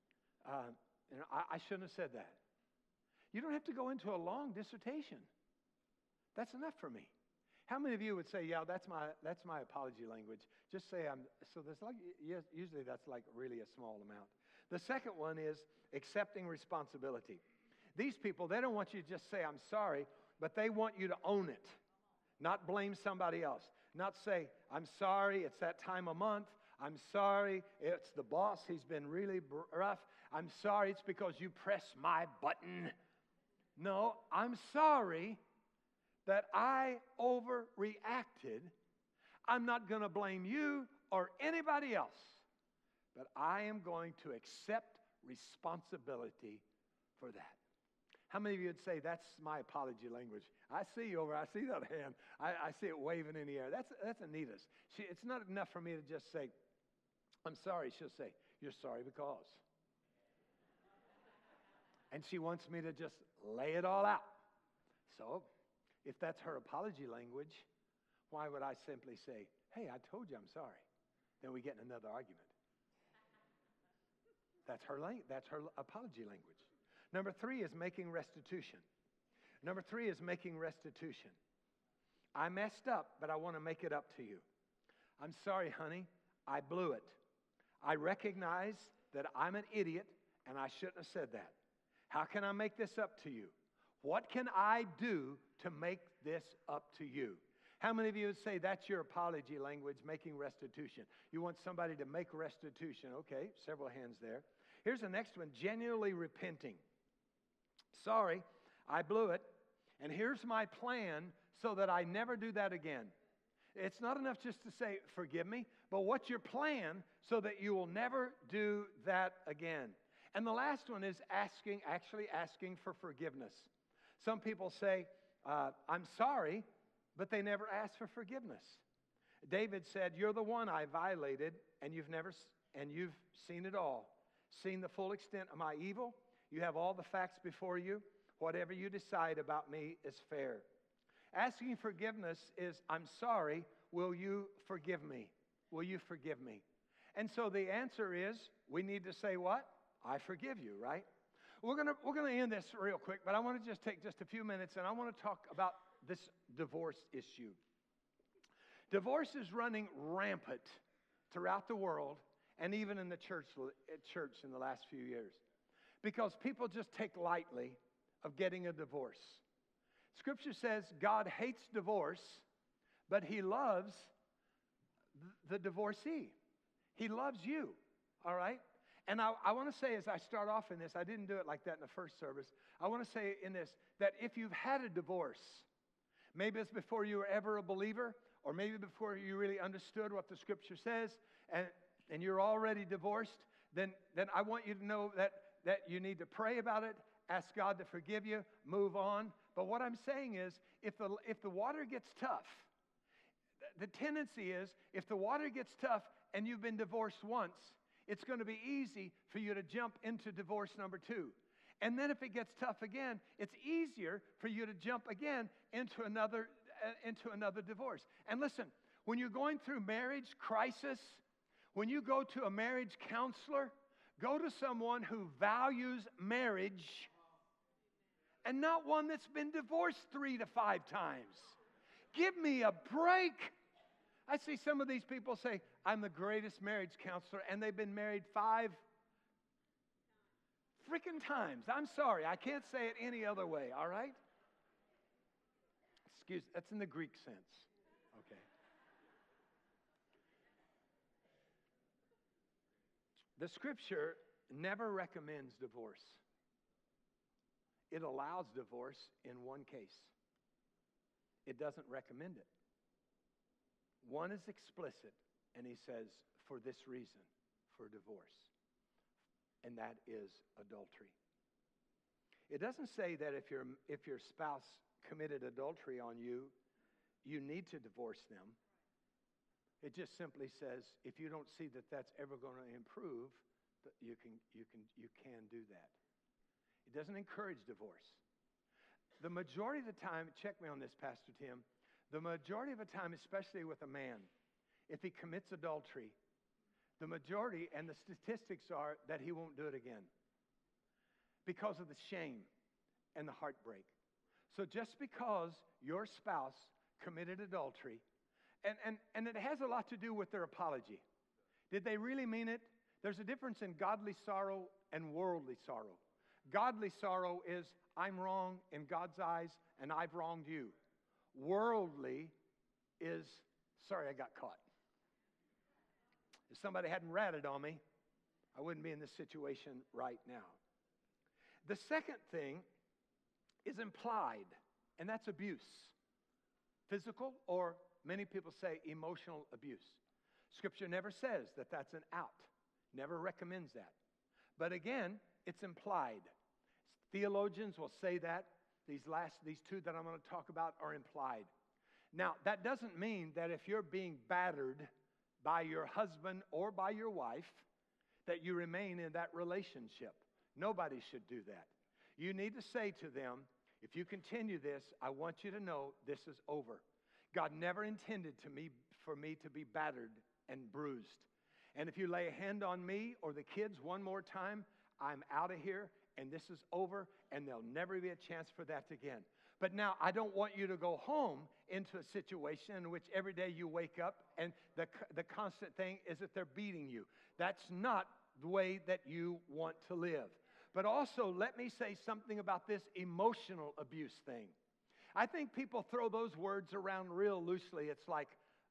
I shouldn't have said that. You don't have to go into a long dissertation. That's enough for me. How many of you would say, yeah, that's my apology language? Just say usually that's like really a small amount. The second one is accepting responsibility. These people, they don't want you to just say, I'm sorry, but they want you to own it. Not blame somebody else. Not say, I'm sorry, it's that time of month. I'm sorry, it's the boss, he's been really rough. I'm sorry, it's because you pressed my button. No, I'm sorry that I overreacted. I'm not going to blame you or anybody else, but I am going to accept responsibility for that. How many of you would say, that's my apology language? I see that hand. I see it waving in the air. That's Anita's. It's not enough for me to just say, I'm sorry. She'll say, you're sorry because. And she wants me to just lay it all out. So, if that's her apology language, why would I simply say, hey, I told you I'm sorry? Then we get in another argument. That's her apology language. Number 3 is making restitution. Number 3 is making restitution. I messed up, but I want to make it up to you. I'm sorry, honey. I blew it. I recognize that I'm an idiot, and I shouldn't have said that. How can I make this up to you? What can I do to make this up to you? How many of you would say that's your apology language, making restitution? You want somebody to make restitution. Okay, several hands there. Here's the next one, genuinely repenting. Sorry, I blew it, and here's my plan so that I never do that again. It's not enough just to say, forgive me, but what's your plan so that you will never do that again? And the last one is actually asking for forgiveness. Some people say, I'm sorry, but they never ask for forgiveness. David said, you're the one I violated, and you've seen it all. Seen the full extent of my evil. You have all the facts before you. Whatever you decide about me is fair. Asking forgiveness is, I'm sorry, will you forgive me? Will you forgive me? And so the answer is, we need to say what? I forgive you, right? We're gonna end this real quick, but I want to just take just a few minutes, and I want to talk about this divorce issue. Divorce is running rampant throughout the world, and even in the church in the last few years, because people just take lightly of getting a divorce. Scripture says God hates divorce, but he loves the divorcee. He loves you, all right? And I want to say, as I start off in this, I didn't do it like that in the first service. I want to say in this, that if you've had a divorce, maybe it's before you were ever a believer, or maybe before you really understood what the Scripture says, and and you're already divorced, then I want you to know that you need to pray about it, ask God to forgive you, move on. But what I'm saying is, if the water gets tough, the tendency is, if the water gets tough and you've been divorced once, it's going to be easy for you to jump into divorce number 2. And then if it gets tough again, it's easier for you to jump again into another divorce. And listen, when you're going through marriage crisis, when you go to a marriage counselor, go to someone who values marriage and not one that's been divorced 3 to 5 times. Give me a break. I see some of these people say, I'm the greatest marriage counselor, and they've been married 5 freaking times. I'm sorry, I can't say it any other way, all right? Excuse, that's in the Greek sense. Okay. The scripture never recommends divorce. It allows divorce in one case. It doesn't recommend it. One is explicit, and he says, for this reason, for divorce. And that is adultery. It doesn't say that if your spouse committed adultery on you, you need to divorce them. It just simply says, if you don't see that that's ever going to improve, you can do that. It doesn't encourage divorce. The majority of the time, check me on this, Pastor Tim, the majority of the time, especially with a man, if he commits adultery, the majority and the statistics are that he won't do it again because of the shame and the heartbreak. So just because your spouse committed adultery, and it has a lot to do with their apology. Did they really mean it? There's a difference in godly sorrow and worldly sorrow. Godly sorrow is, I'm wrong in God's eyes, and I've wronged you. Worldly is, sorry, I got caught. If somebody hadn't ratted on me, I wouldn't be in this situation right now. The second thing is implied, and that's abuse. Physical, or many people say emotional abuse. Scripture never says that that's an out. Never recommends that. But again, it's implied. Theologians will say that. These 2 that I'm going to talk about are implied. Now, that doesn't mean that if you're being battered by your husband or by your wife, that you remain in that relationship. Nobody should do that. You need to say to them, if you continue this, I want you to know this is over. God never intended for me to be battered and bruised. And if you lay a hand on me or the kids one more time, I'm out of here, and this is over, and there'll never be a chance for that again. But now, I don't want you to go home into a situation in which every day you wake up and the constant thing is that they're beating you. That's not the way that you want to live. But also, let me say something about this emotional abuse thing. I think people throw those words around real loosely. It's like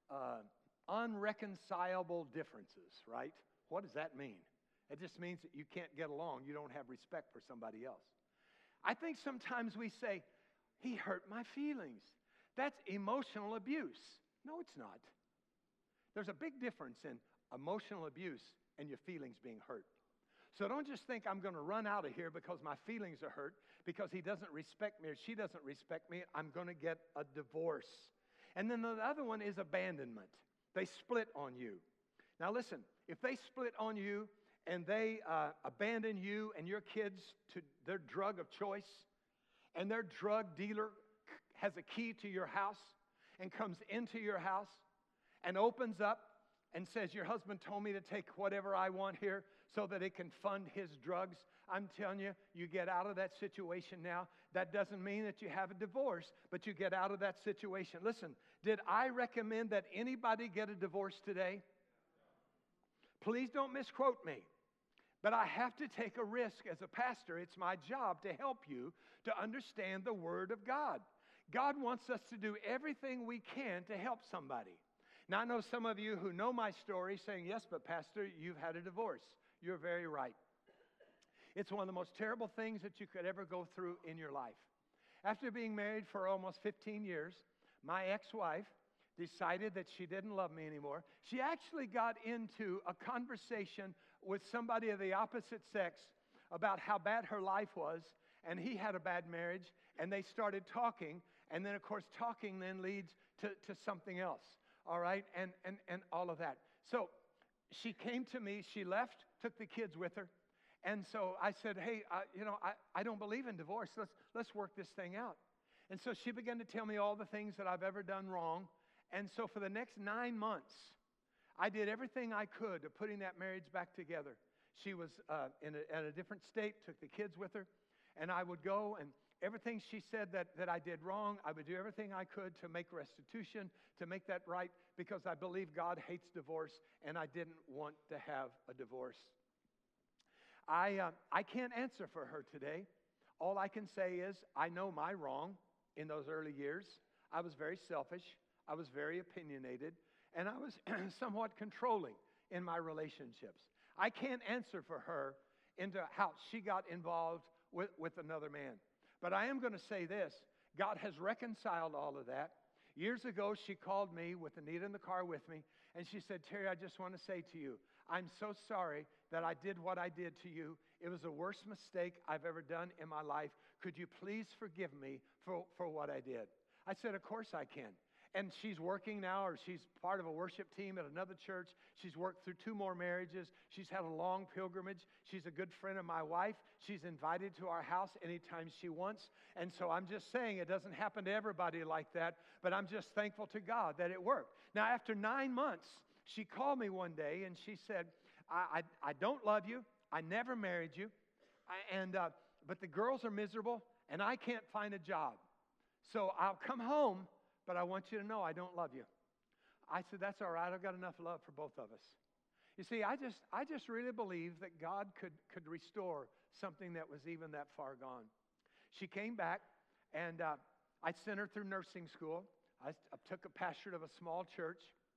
unreconcilable differences, right? What does that mean? It just means that you can't get along. You don't have respect for somebody else. I think sometimes we say, he hurt my feelings. That's emotional abuse. No, it's not. There's a big difference in emotional abuse and your feelings being hurt. So don't just think I'm going to run out of here because my feelings are hurt, because he doesn't respect me or she doesn't respect me, I'm going to get a divorce. And then the other one is abandonment. They split on you. Now listen, if they split on you and they abandon you and your kids to their drug of choice, and their drug dealer has a key to your house and comes into your house and opens up and says, your husband told me to take whatever I want here so that it can fund his drugs, I'm telling you, you get out of that situation now. That doesn't mean that you have a divorce, but you get out of that situation. Listen, did I recommend that anybody get a divorce today? Please don't misquote me. But I have to take a risk as a pastor. It's my job to help you to understand the Word of God. God wants us to do everything we can to help somebody. Now, I know some of you who know my story saying, yes, but Pastor, you've had a divorce. You're very right. It's one of the most terrible things that you could ever go through in your life. After being married for almost 15 years, my ex-wife decided that she didn't love me anymore. She actually got into a conversation with somebody of the opposite sex about how bad her life was, and he had a bad marriage, and they started talking, and then, of course, talking then leads to something else, all right, and all of that. So she came to me, she left, took the kids with her, and so I said, hey, I don't believe in divorce. Let's work this thing out. And so she began to tell me all the things that I've ever done wrong. And so for the next 9 months, I did everything I could to putting that marriage back together. She was at a different state, took the kids with her, and I would go, and everything she said that I did wrong, I would do everything I could to make restitution, to make that right, because I believe God hates divorce, and I didn't want to have a divorce. I can't answer for her today. All I can say is I know my wrong in those early years. I was very selfish. I was very opinionated. And I was somewhat controlling in my relationships. I can't answer for her into how she got involved with another man. But I am going to say this. God has reconciled all of that. Years ago, she called me with Anita in the car with me, and she said, Terry, I just want to say to you, I'm so sorry that I did what I did to you. It was the worst mistake I've ever done in my life. Could you please forgive me for what I did? I said, of course I can. And she's working now, or she's part of a worship team at another church. She's worked through 2 more marriages. She's had a long pilgrimage. She's a good friend of my wife. She's invited to our house anytime she wants. And so I'm just saying it doesn't happen to everybody like that, but I'm just thankful to God that it worked. Now, after 9 months, she called me one day and she said, I don't love you. I never married you. But the girls are miserable and I can't find a job. So I'll come home, but I want you to know I don't love you. I said, that's all right. I've got enough love for both of us. You see, I just really believe that God could restore something that was even that far gone. She came back, and I sent her through nursing school. I took a pastorate of a small church.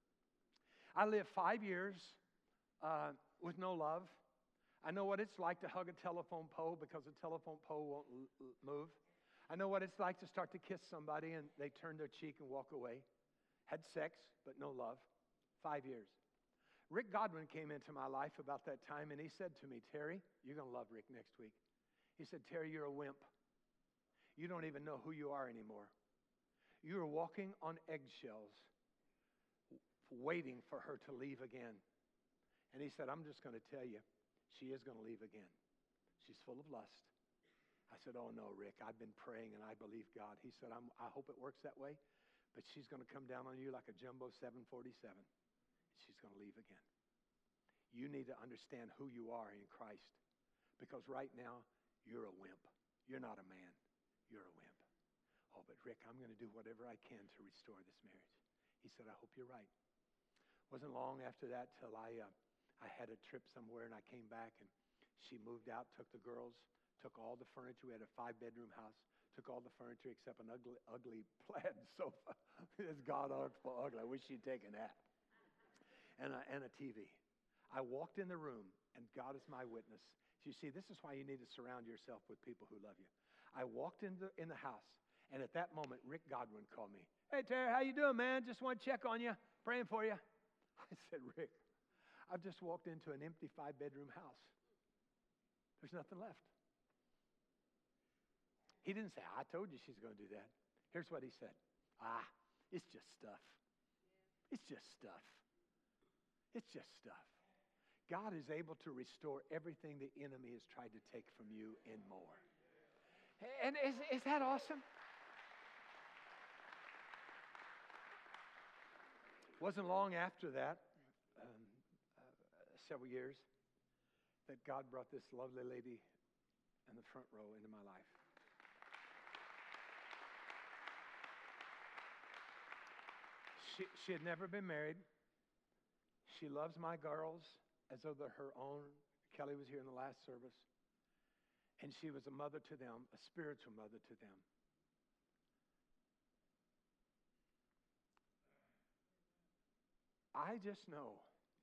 I lived 5 years with no love. I know what it's like to hug a telephone pole because the telephone pole won't move. I know what it's like to start to kiss somebody and they turn their cheek and walk away. Had sex, but no love. 5 years. Rick Godwin came into my life about that time and he said to me, Terry, you're going to love Rick next week. He said, Terry, you're a wimp. You don't even know who you are anymore. You are walking on eggshells, waiting for her to leave again. And he said, I'm just going to tell you, she is going to leave again. She's full of lust. I said, oh no, Rick, I've been praying and I believe God. He said, I hope it works that way, but she's going to come down on you like a jumbo 747. She's going to leave again. You need to understand who you are in Christ, because right now you're a wimp. You're not a man. You're a wimp. Oh, but Rick, I'm going to do whatever I can to restore this marriage. He said, I hope you're right. Wasn't long after that till I had a trip somewhere and I came back and she moved out, took the girls, took all the furniture. We had a 5-bedroom house. Took all the furniture except an ugly plaid sofa. It's god-awful ugly. I wish she'd taken that. And a TV. I walked in the room, and God is my witness. You see, this is why you need to surround yourself with people who love you. I walked in the house, and at that moment, Rick Godwin called me. Hey, Terry, how you doing, man? Just want to check on you. Praying for you. I said, Rick, I've just walked into an empty 5-bedroom house. There's nothing left. He didn't say, I told you she's going to do that. Here's what he said. It's just stuff. It's just stuff. It's just stuff. God is able to restore everything the enemy has tried to take from you and more. And is that awesome? Wasn't long after that, several years, that God brought this lovely lady in the front row into my life. She had never been married. She loves my girls as though they're her own. Kelly was here in the last service. And she was a mother to them, a spiritual mother to them. I just know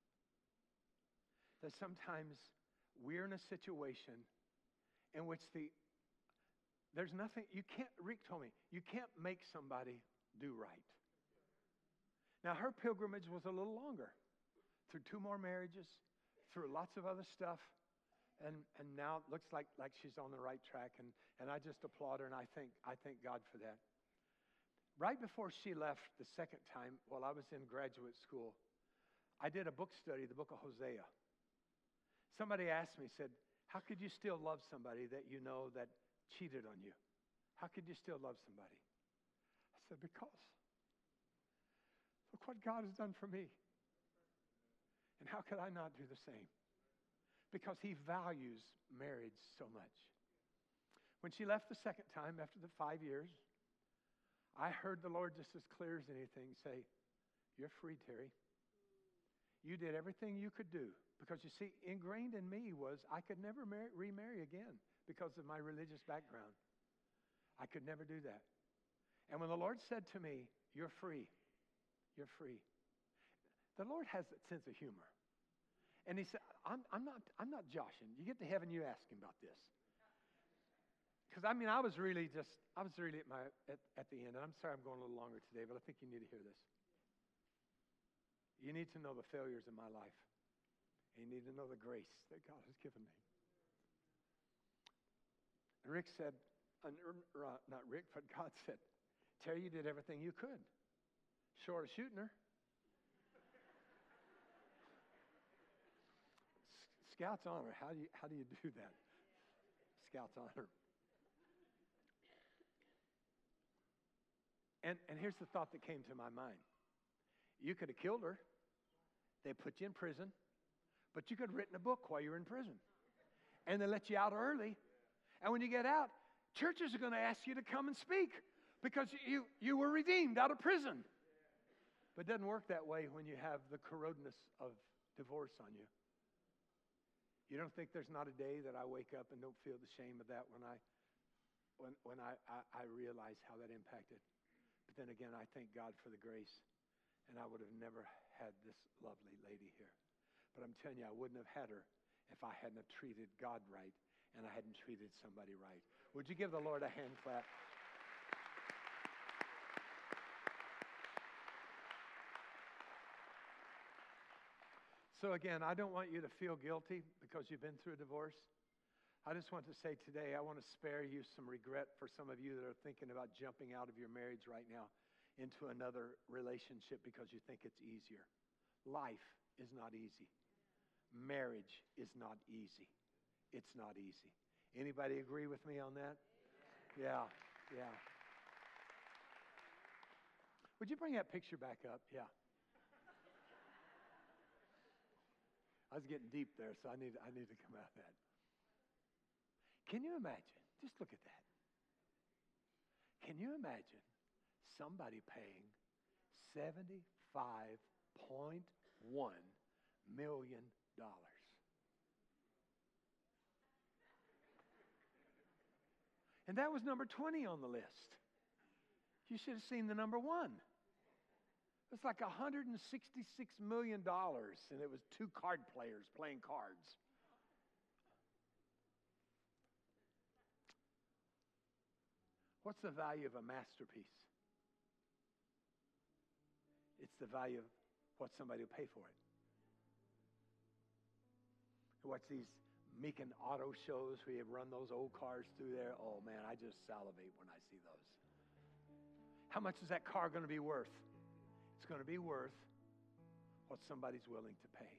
that sometimes we're in a situation in which there's nothing, Rick told me, you can't make somebody do right. Now, her pilgrimage was a little longer, through 2 more marriages, through lots of other stuff. And now it looks like she's on the right track. And I just applaud her, and I thank God for that. Right before she left the second time, while I was in graduate school, I did a book study, the book of Hosea. Somebody asked me, said, how could you still love somebody that you know that cheated on you? How could you still love somebody? I said, because look what God has done for me. And how could I not do the same? Because he values marriage so much. When she left the second time, after the 5 years, I heard the Lord just as clear as anything say, you're free, Terry. You did everything you could do. Because you see, ingrained in me was I could never remarry again because of my religious background. I could never do that. And when the Lord said to me, you're free, you're free. The Lord has that sense of humor. And he said, I'm not joshing. You get to heaven, you ask him about this. Because I was really at the end. And I'm sorry I'm going a little longer today, but I think you need to hear this. You need to know the failures in my life. And you need to know the grace that God has given me. And Rick said, not Rick, but God said, Terry, you did everything you could, short of shooting her. Scout's honor. How do you do that? Scout's honor. And here's the thought that came to my mind. You could have killed her. They put you in prison. But you could have written a book while you were in prison. And they let you out early. And when you get out, churches are going to ask you to come and speak because you were redeemed out of prison. But it doesn't work that way when you have the corrodness of divorce on you. You don't think there's not a day that I wake up and don't feel the shame of that when I realize how that impacted. But then again, I thank God for the grace. And I would have never had this lovely lady here. But I'm telling you, I wouldn't have had her if I hadn't have treated God right and I hadn't treated somebody right. Would you give the Lord a hand clap? So again, I don't want you to feel guilty because you've been through a divorce. I just want to say today, I want to spare you some regret for some of you that are thinking about jumping out of your marriage right now into another relationship because you think it's easier. Life is not easy. Marriage is not easy. It's not easy. Anybody agree with me on that? Yeah. Would you bring that picture back up? Yeah. I was getting deep there, so I need to come out of that. Can you imagine? Just look at that. Can you imagine somebody paying $75.1 million? And that was number 20 on the list. You should have seen the number 1. It's like $166 million, and it was 2 card players playing cards. What's the value of a masterpiece? It's the value of what somebody will pay for it. Watch these Meekin auto shows where you run those old cars through there. Oh, man, I just salivate when I see those. How much is that car going to be worth? It's going to be worth what somebody's willing to pay.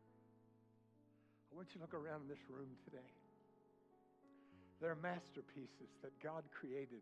I want you to look around in this room today. They're masterpieces that God created.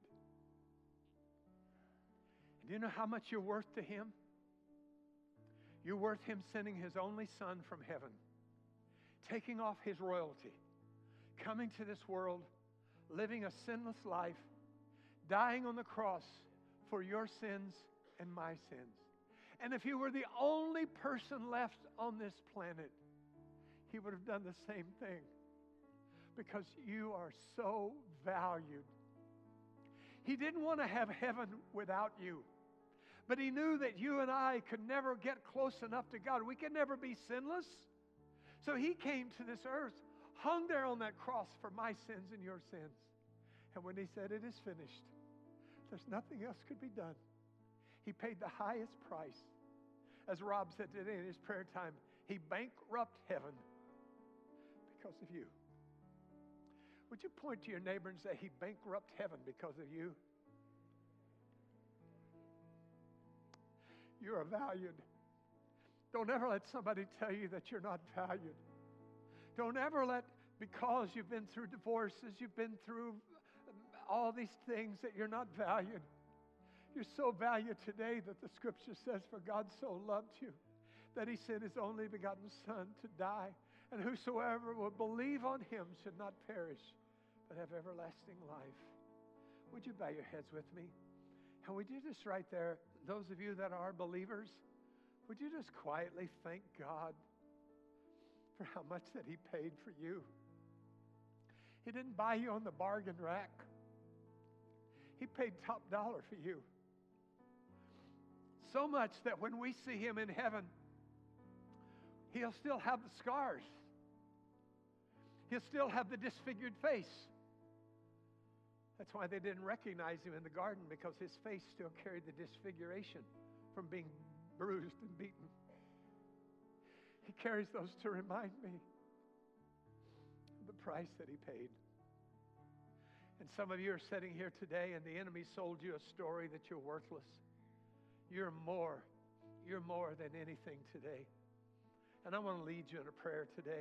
And do you know how much you're worth to Him? You're worth Him sending His only Son from heaven, taking off His royalty, coming to this world, living a sinless life, dying on the cross for your sins and my sins. And if He were the only person left on this planet, He would have done the same thing. Because you are so valued. He didn't want to have heaven without you. But He knew that you and I could never get close enough to God. We could never be sinless. So He came to this earth, hung there on that cross for my sins and your sins. And when He said, "It is finished," there's nothing else could be done. He paid the highest price As Rob said today in his prayer time, he bankrupted heaven because of you. Would you point to your neighbor and say, he bankrupted heaven because of you? You are valued. Don't ever let somebody tell you that you're not valued. Don't ever let, because you've been through divorces, you've been through all these things, that you're not valued. You're so valued today that the scripture says, for God so loved you that he sent his only begotten Son to die. And whosoever will believe on him should not perish, but have everlasting life. Would you bow your heads with me? And would you just right there, those of you that are believers, would you just quietly thank God for how much that he paid for you? He didn't buy you on the bargain rack. He paid top dollar for you. So much that when we see him in heaven, he'll still have the scars. He'll still have the disfigured face. That's why they didn't recognize him in the garden, because his face still carried the disfiguration from being bruised and beaten. He carries those to remind me of the price that he paid. And some of you are sitting here today and the enemy sold you a story that you're worthless. You're more than anything today. And I want to lead you in a prayer today.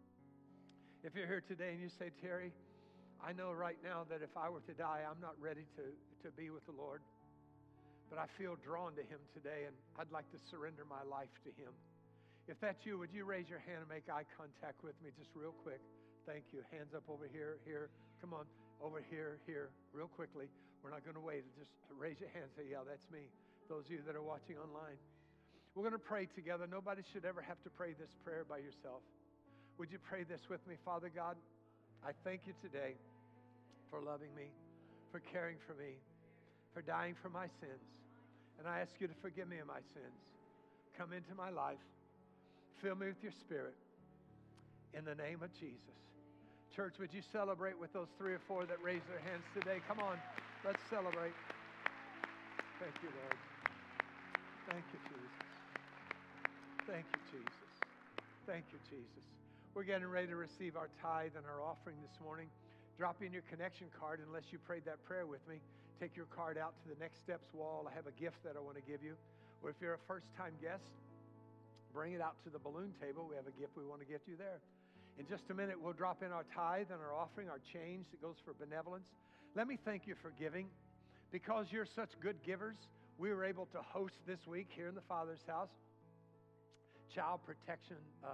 If you're here today and you say, Terry, I know right now that if I were to die, I'm not ready to be with the Lord. But I feel drawn to him today, and I'd like to surrender my life to him. If that's you, would you raise your hand and make eye contact with me just real quick? Thank you. Hands up over here, here. Come on, over here, here, real quickly. We're not going to wait. Just raise your hand and say, yeah, that's me. Those of you that are watching online. We're going to pray together. Nobody should ever have to pray this prayer by yourself. Would you pray this with me? Father God, I thank you today for loving me, for caring for me, for dying for my sins. And I ask you to forgive me of my sins. Come into my life. Fill me with your Spirit. In the name of Jesus. Church, would you celebrate with those 3 or 4 that raised their hands today? Come on, let's celebrate. Thank you, Lord. Thank you, Jesus. Thank you, Jesus. Thank you, Jesus. We're getting ready to receive our tithe and our offering this morning. Drop in your connection card unless you prayed that prayer with me. Take your card out to the Next Steps wall. I have a gift that I want to give you. Or if you're a first-time guest, bring it out to the balloon table. We have a gift we want to get you there. In just a minute, we'll drop in our tithe and our offering, our change that goes for benevolence. Let me thank you for giving. Because you're such good givers, we were able to host this week here in the Father's house child protection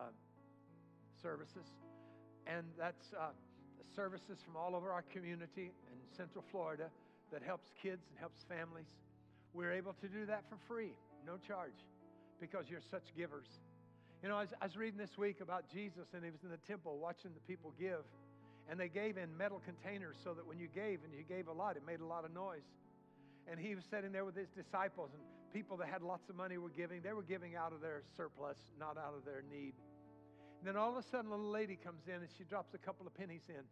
services. And that's services from all over our community in Central Florida that helps kids and helps families. We're able to do that for free, no charge, because you're such givers. You know, I was reading this week about Jesus, and he was in the temple watching the people give. And they gave in metal containers so that when you gave, and you gave a lot, it made a lot of noise. And he was sitting there with his disciples, and people that had lots of money were giving. They were giving out of their surplus, not out of their need. And then all of a sudden, a little lady comes in, and she drops a couple of pennies in.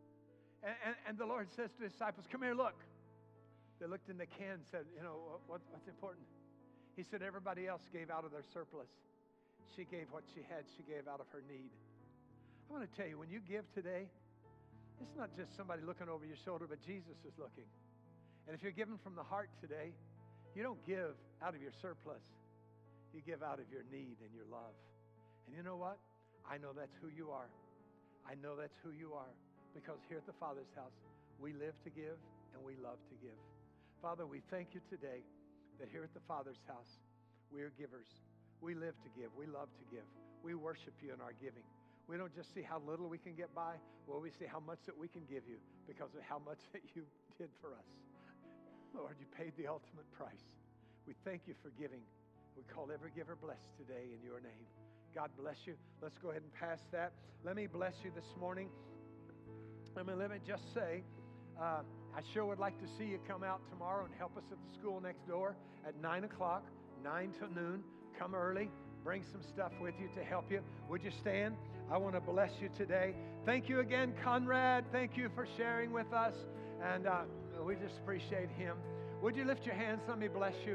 And the Lord says to his disciples, come here, look. They looked in the can and said, you know, what's important? He said, everybody else gave out of their surplus. She gave what she had. She gave out of her need. I want to tell you, when you give today, it's not just somebody looking over your shoulder, but Jesus is looking. And if you're giving from the heart today, you don't give out of your surplus. You give out of your need and your love. And you know what? I know that's who you are. I know that's who you are. Because here at the Father's house, we live to give and we love to give. Father, we thank you today that here at the Father's house, we are givers. We live to give. We love to give. We worship you in our giving. We don't just see how little we can get by. Well, we see how much that we can give you because of how much that you did for us. Lord, you paid the ultimate price. We thank you for giving. We call every giver blessed today in your name. God bless you. Let's go ahead and pass that. Let me bless you this morning. Let me just say, I sure would like to see you come out tomorrow and help us at the school next door at 9 o'clock, 9 to noon. Come early. Bring some stuff with you to help you. Would you stand? I want to bless you today. Thank you again, Conrad. Thank you for sharing with us. And we just appreciate him. Would you lift your hands? Let me bless you.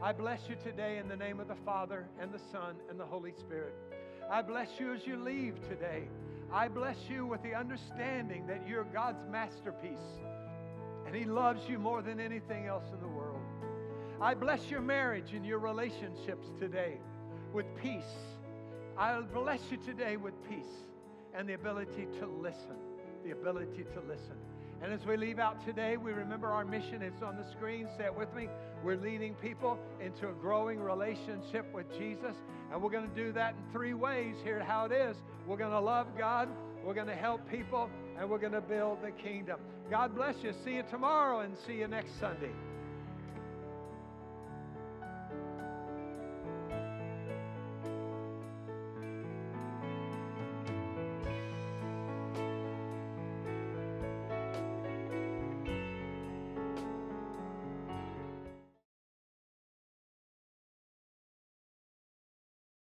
I bless you today in the name of the Father and the Son and the Holy Spirit. I bless you as you leave today. I bless you with the understanding that you're God's masterpiece and He loves you more than anything else in the world. I bless your marriage and your relationships today with peace. I'll bless you today with peace and the ability to listen. The ability to listen. And as we leave out today, we remember our mission. It's on the screen. Say it with me. We're leading people into a growing relationship with Jesus. And we're going to do that in 3 ways. Here how it is. We're going to love God. We're going to help people. And we're going to build the kingdom. God bless you. See you tomorrow and see you next Sunday.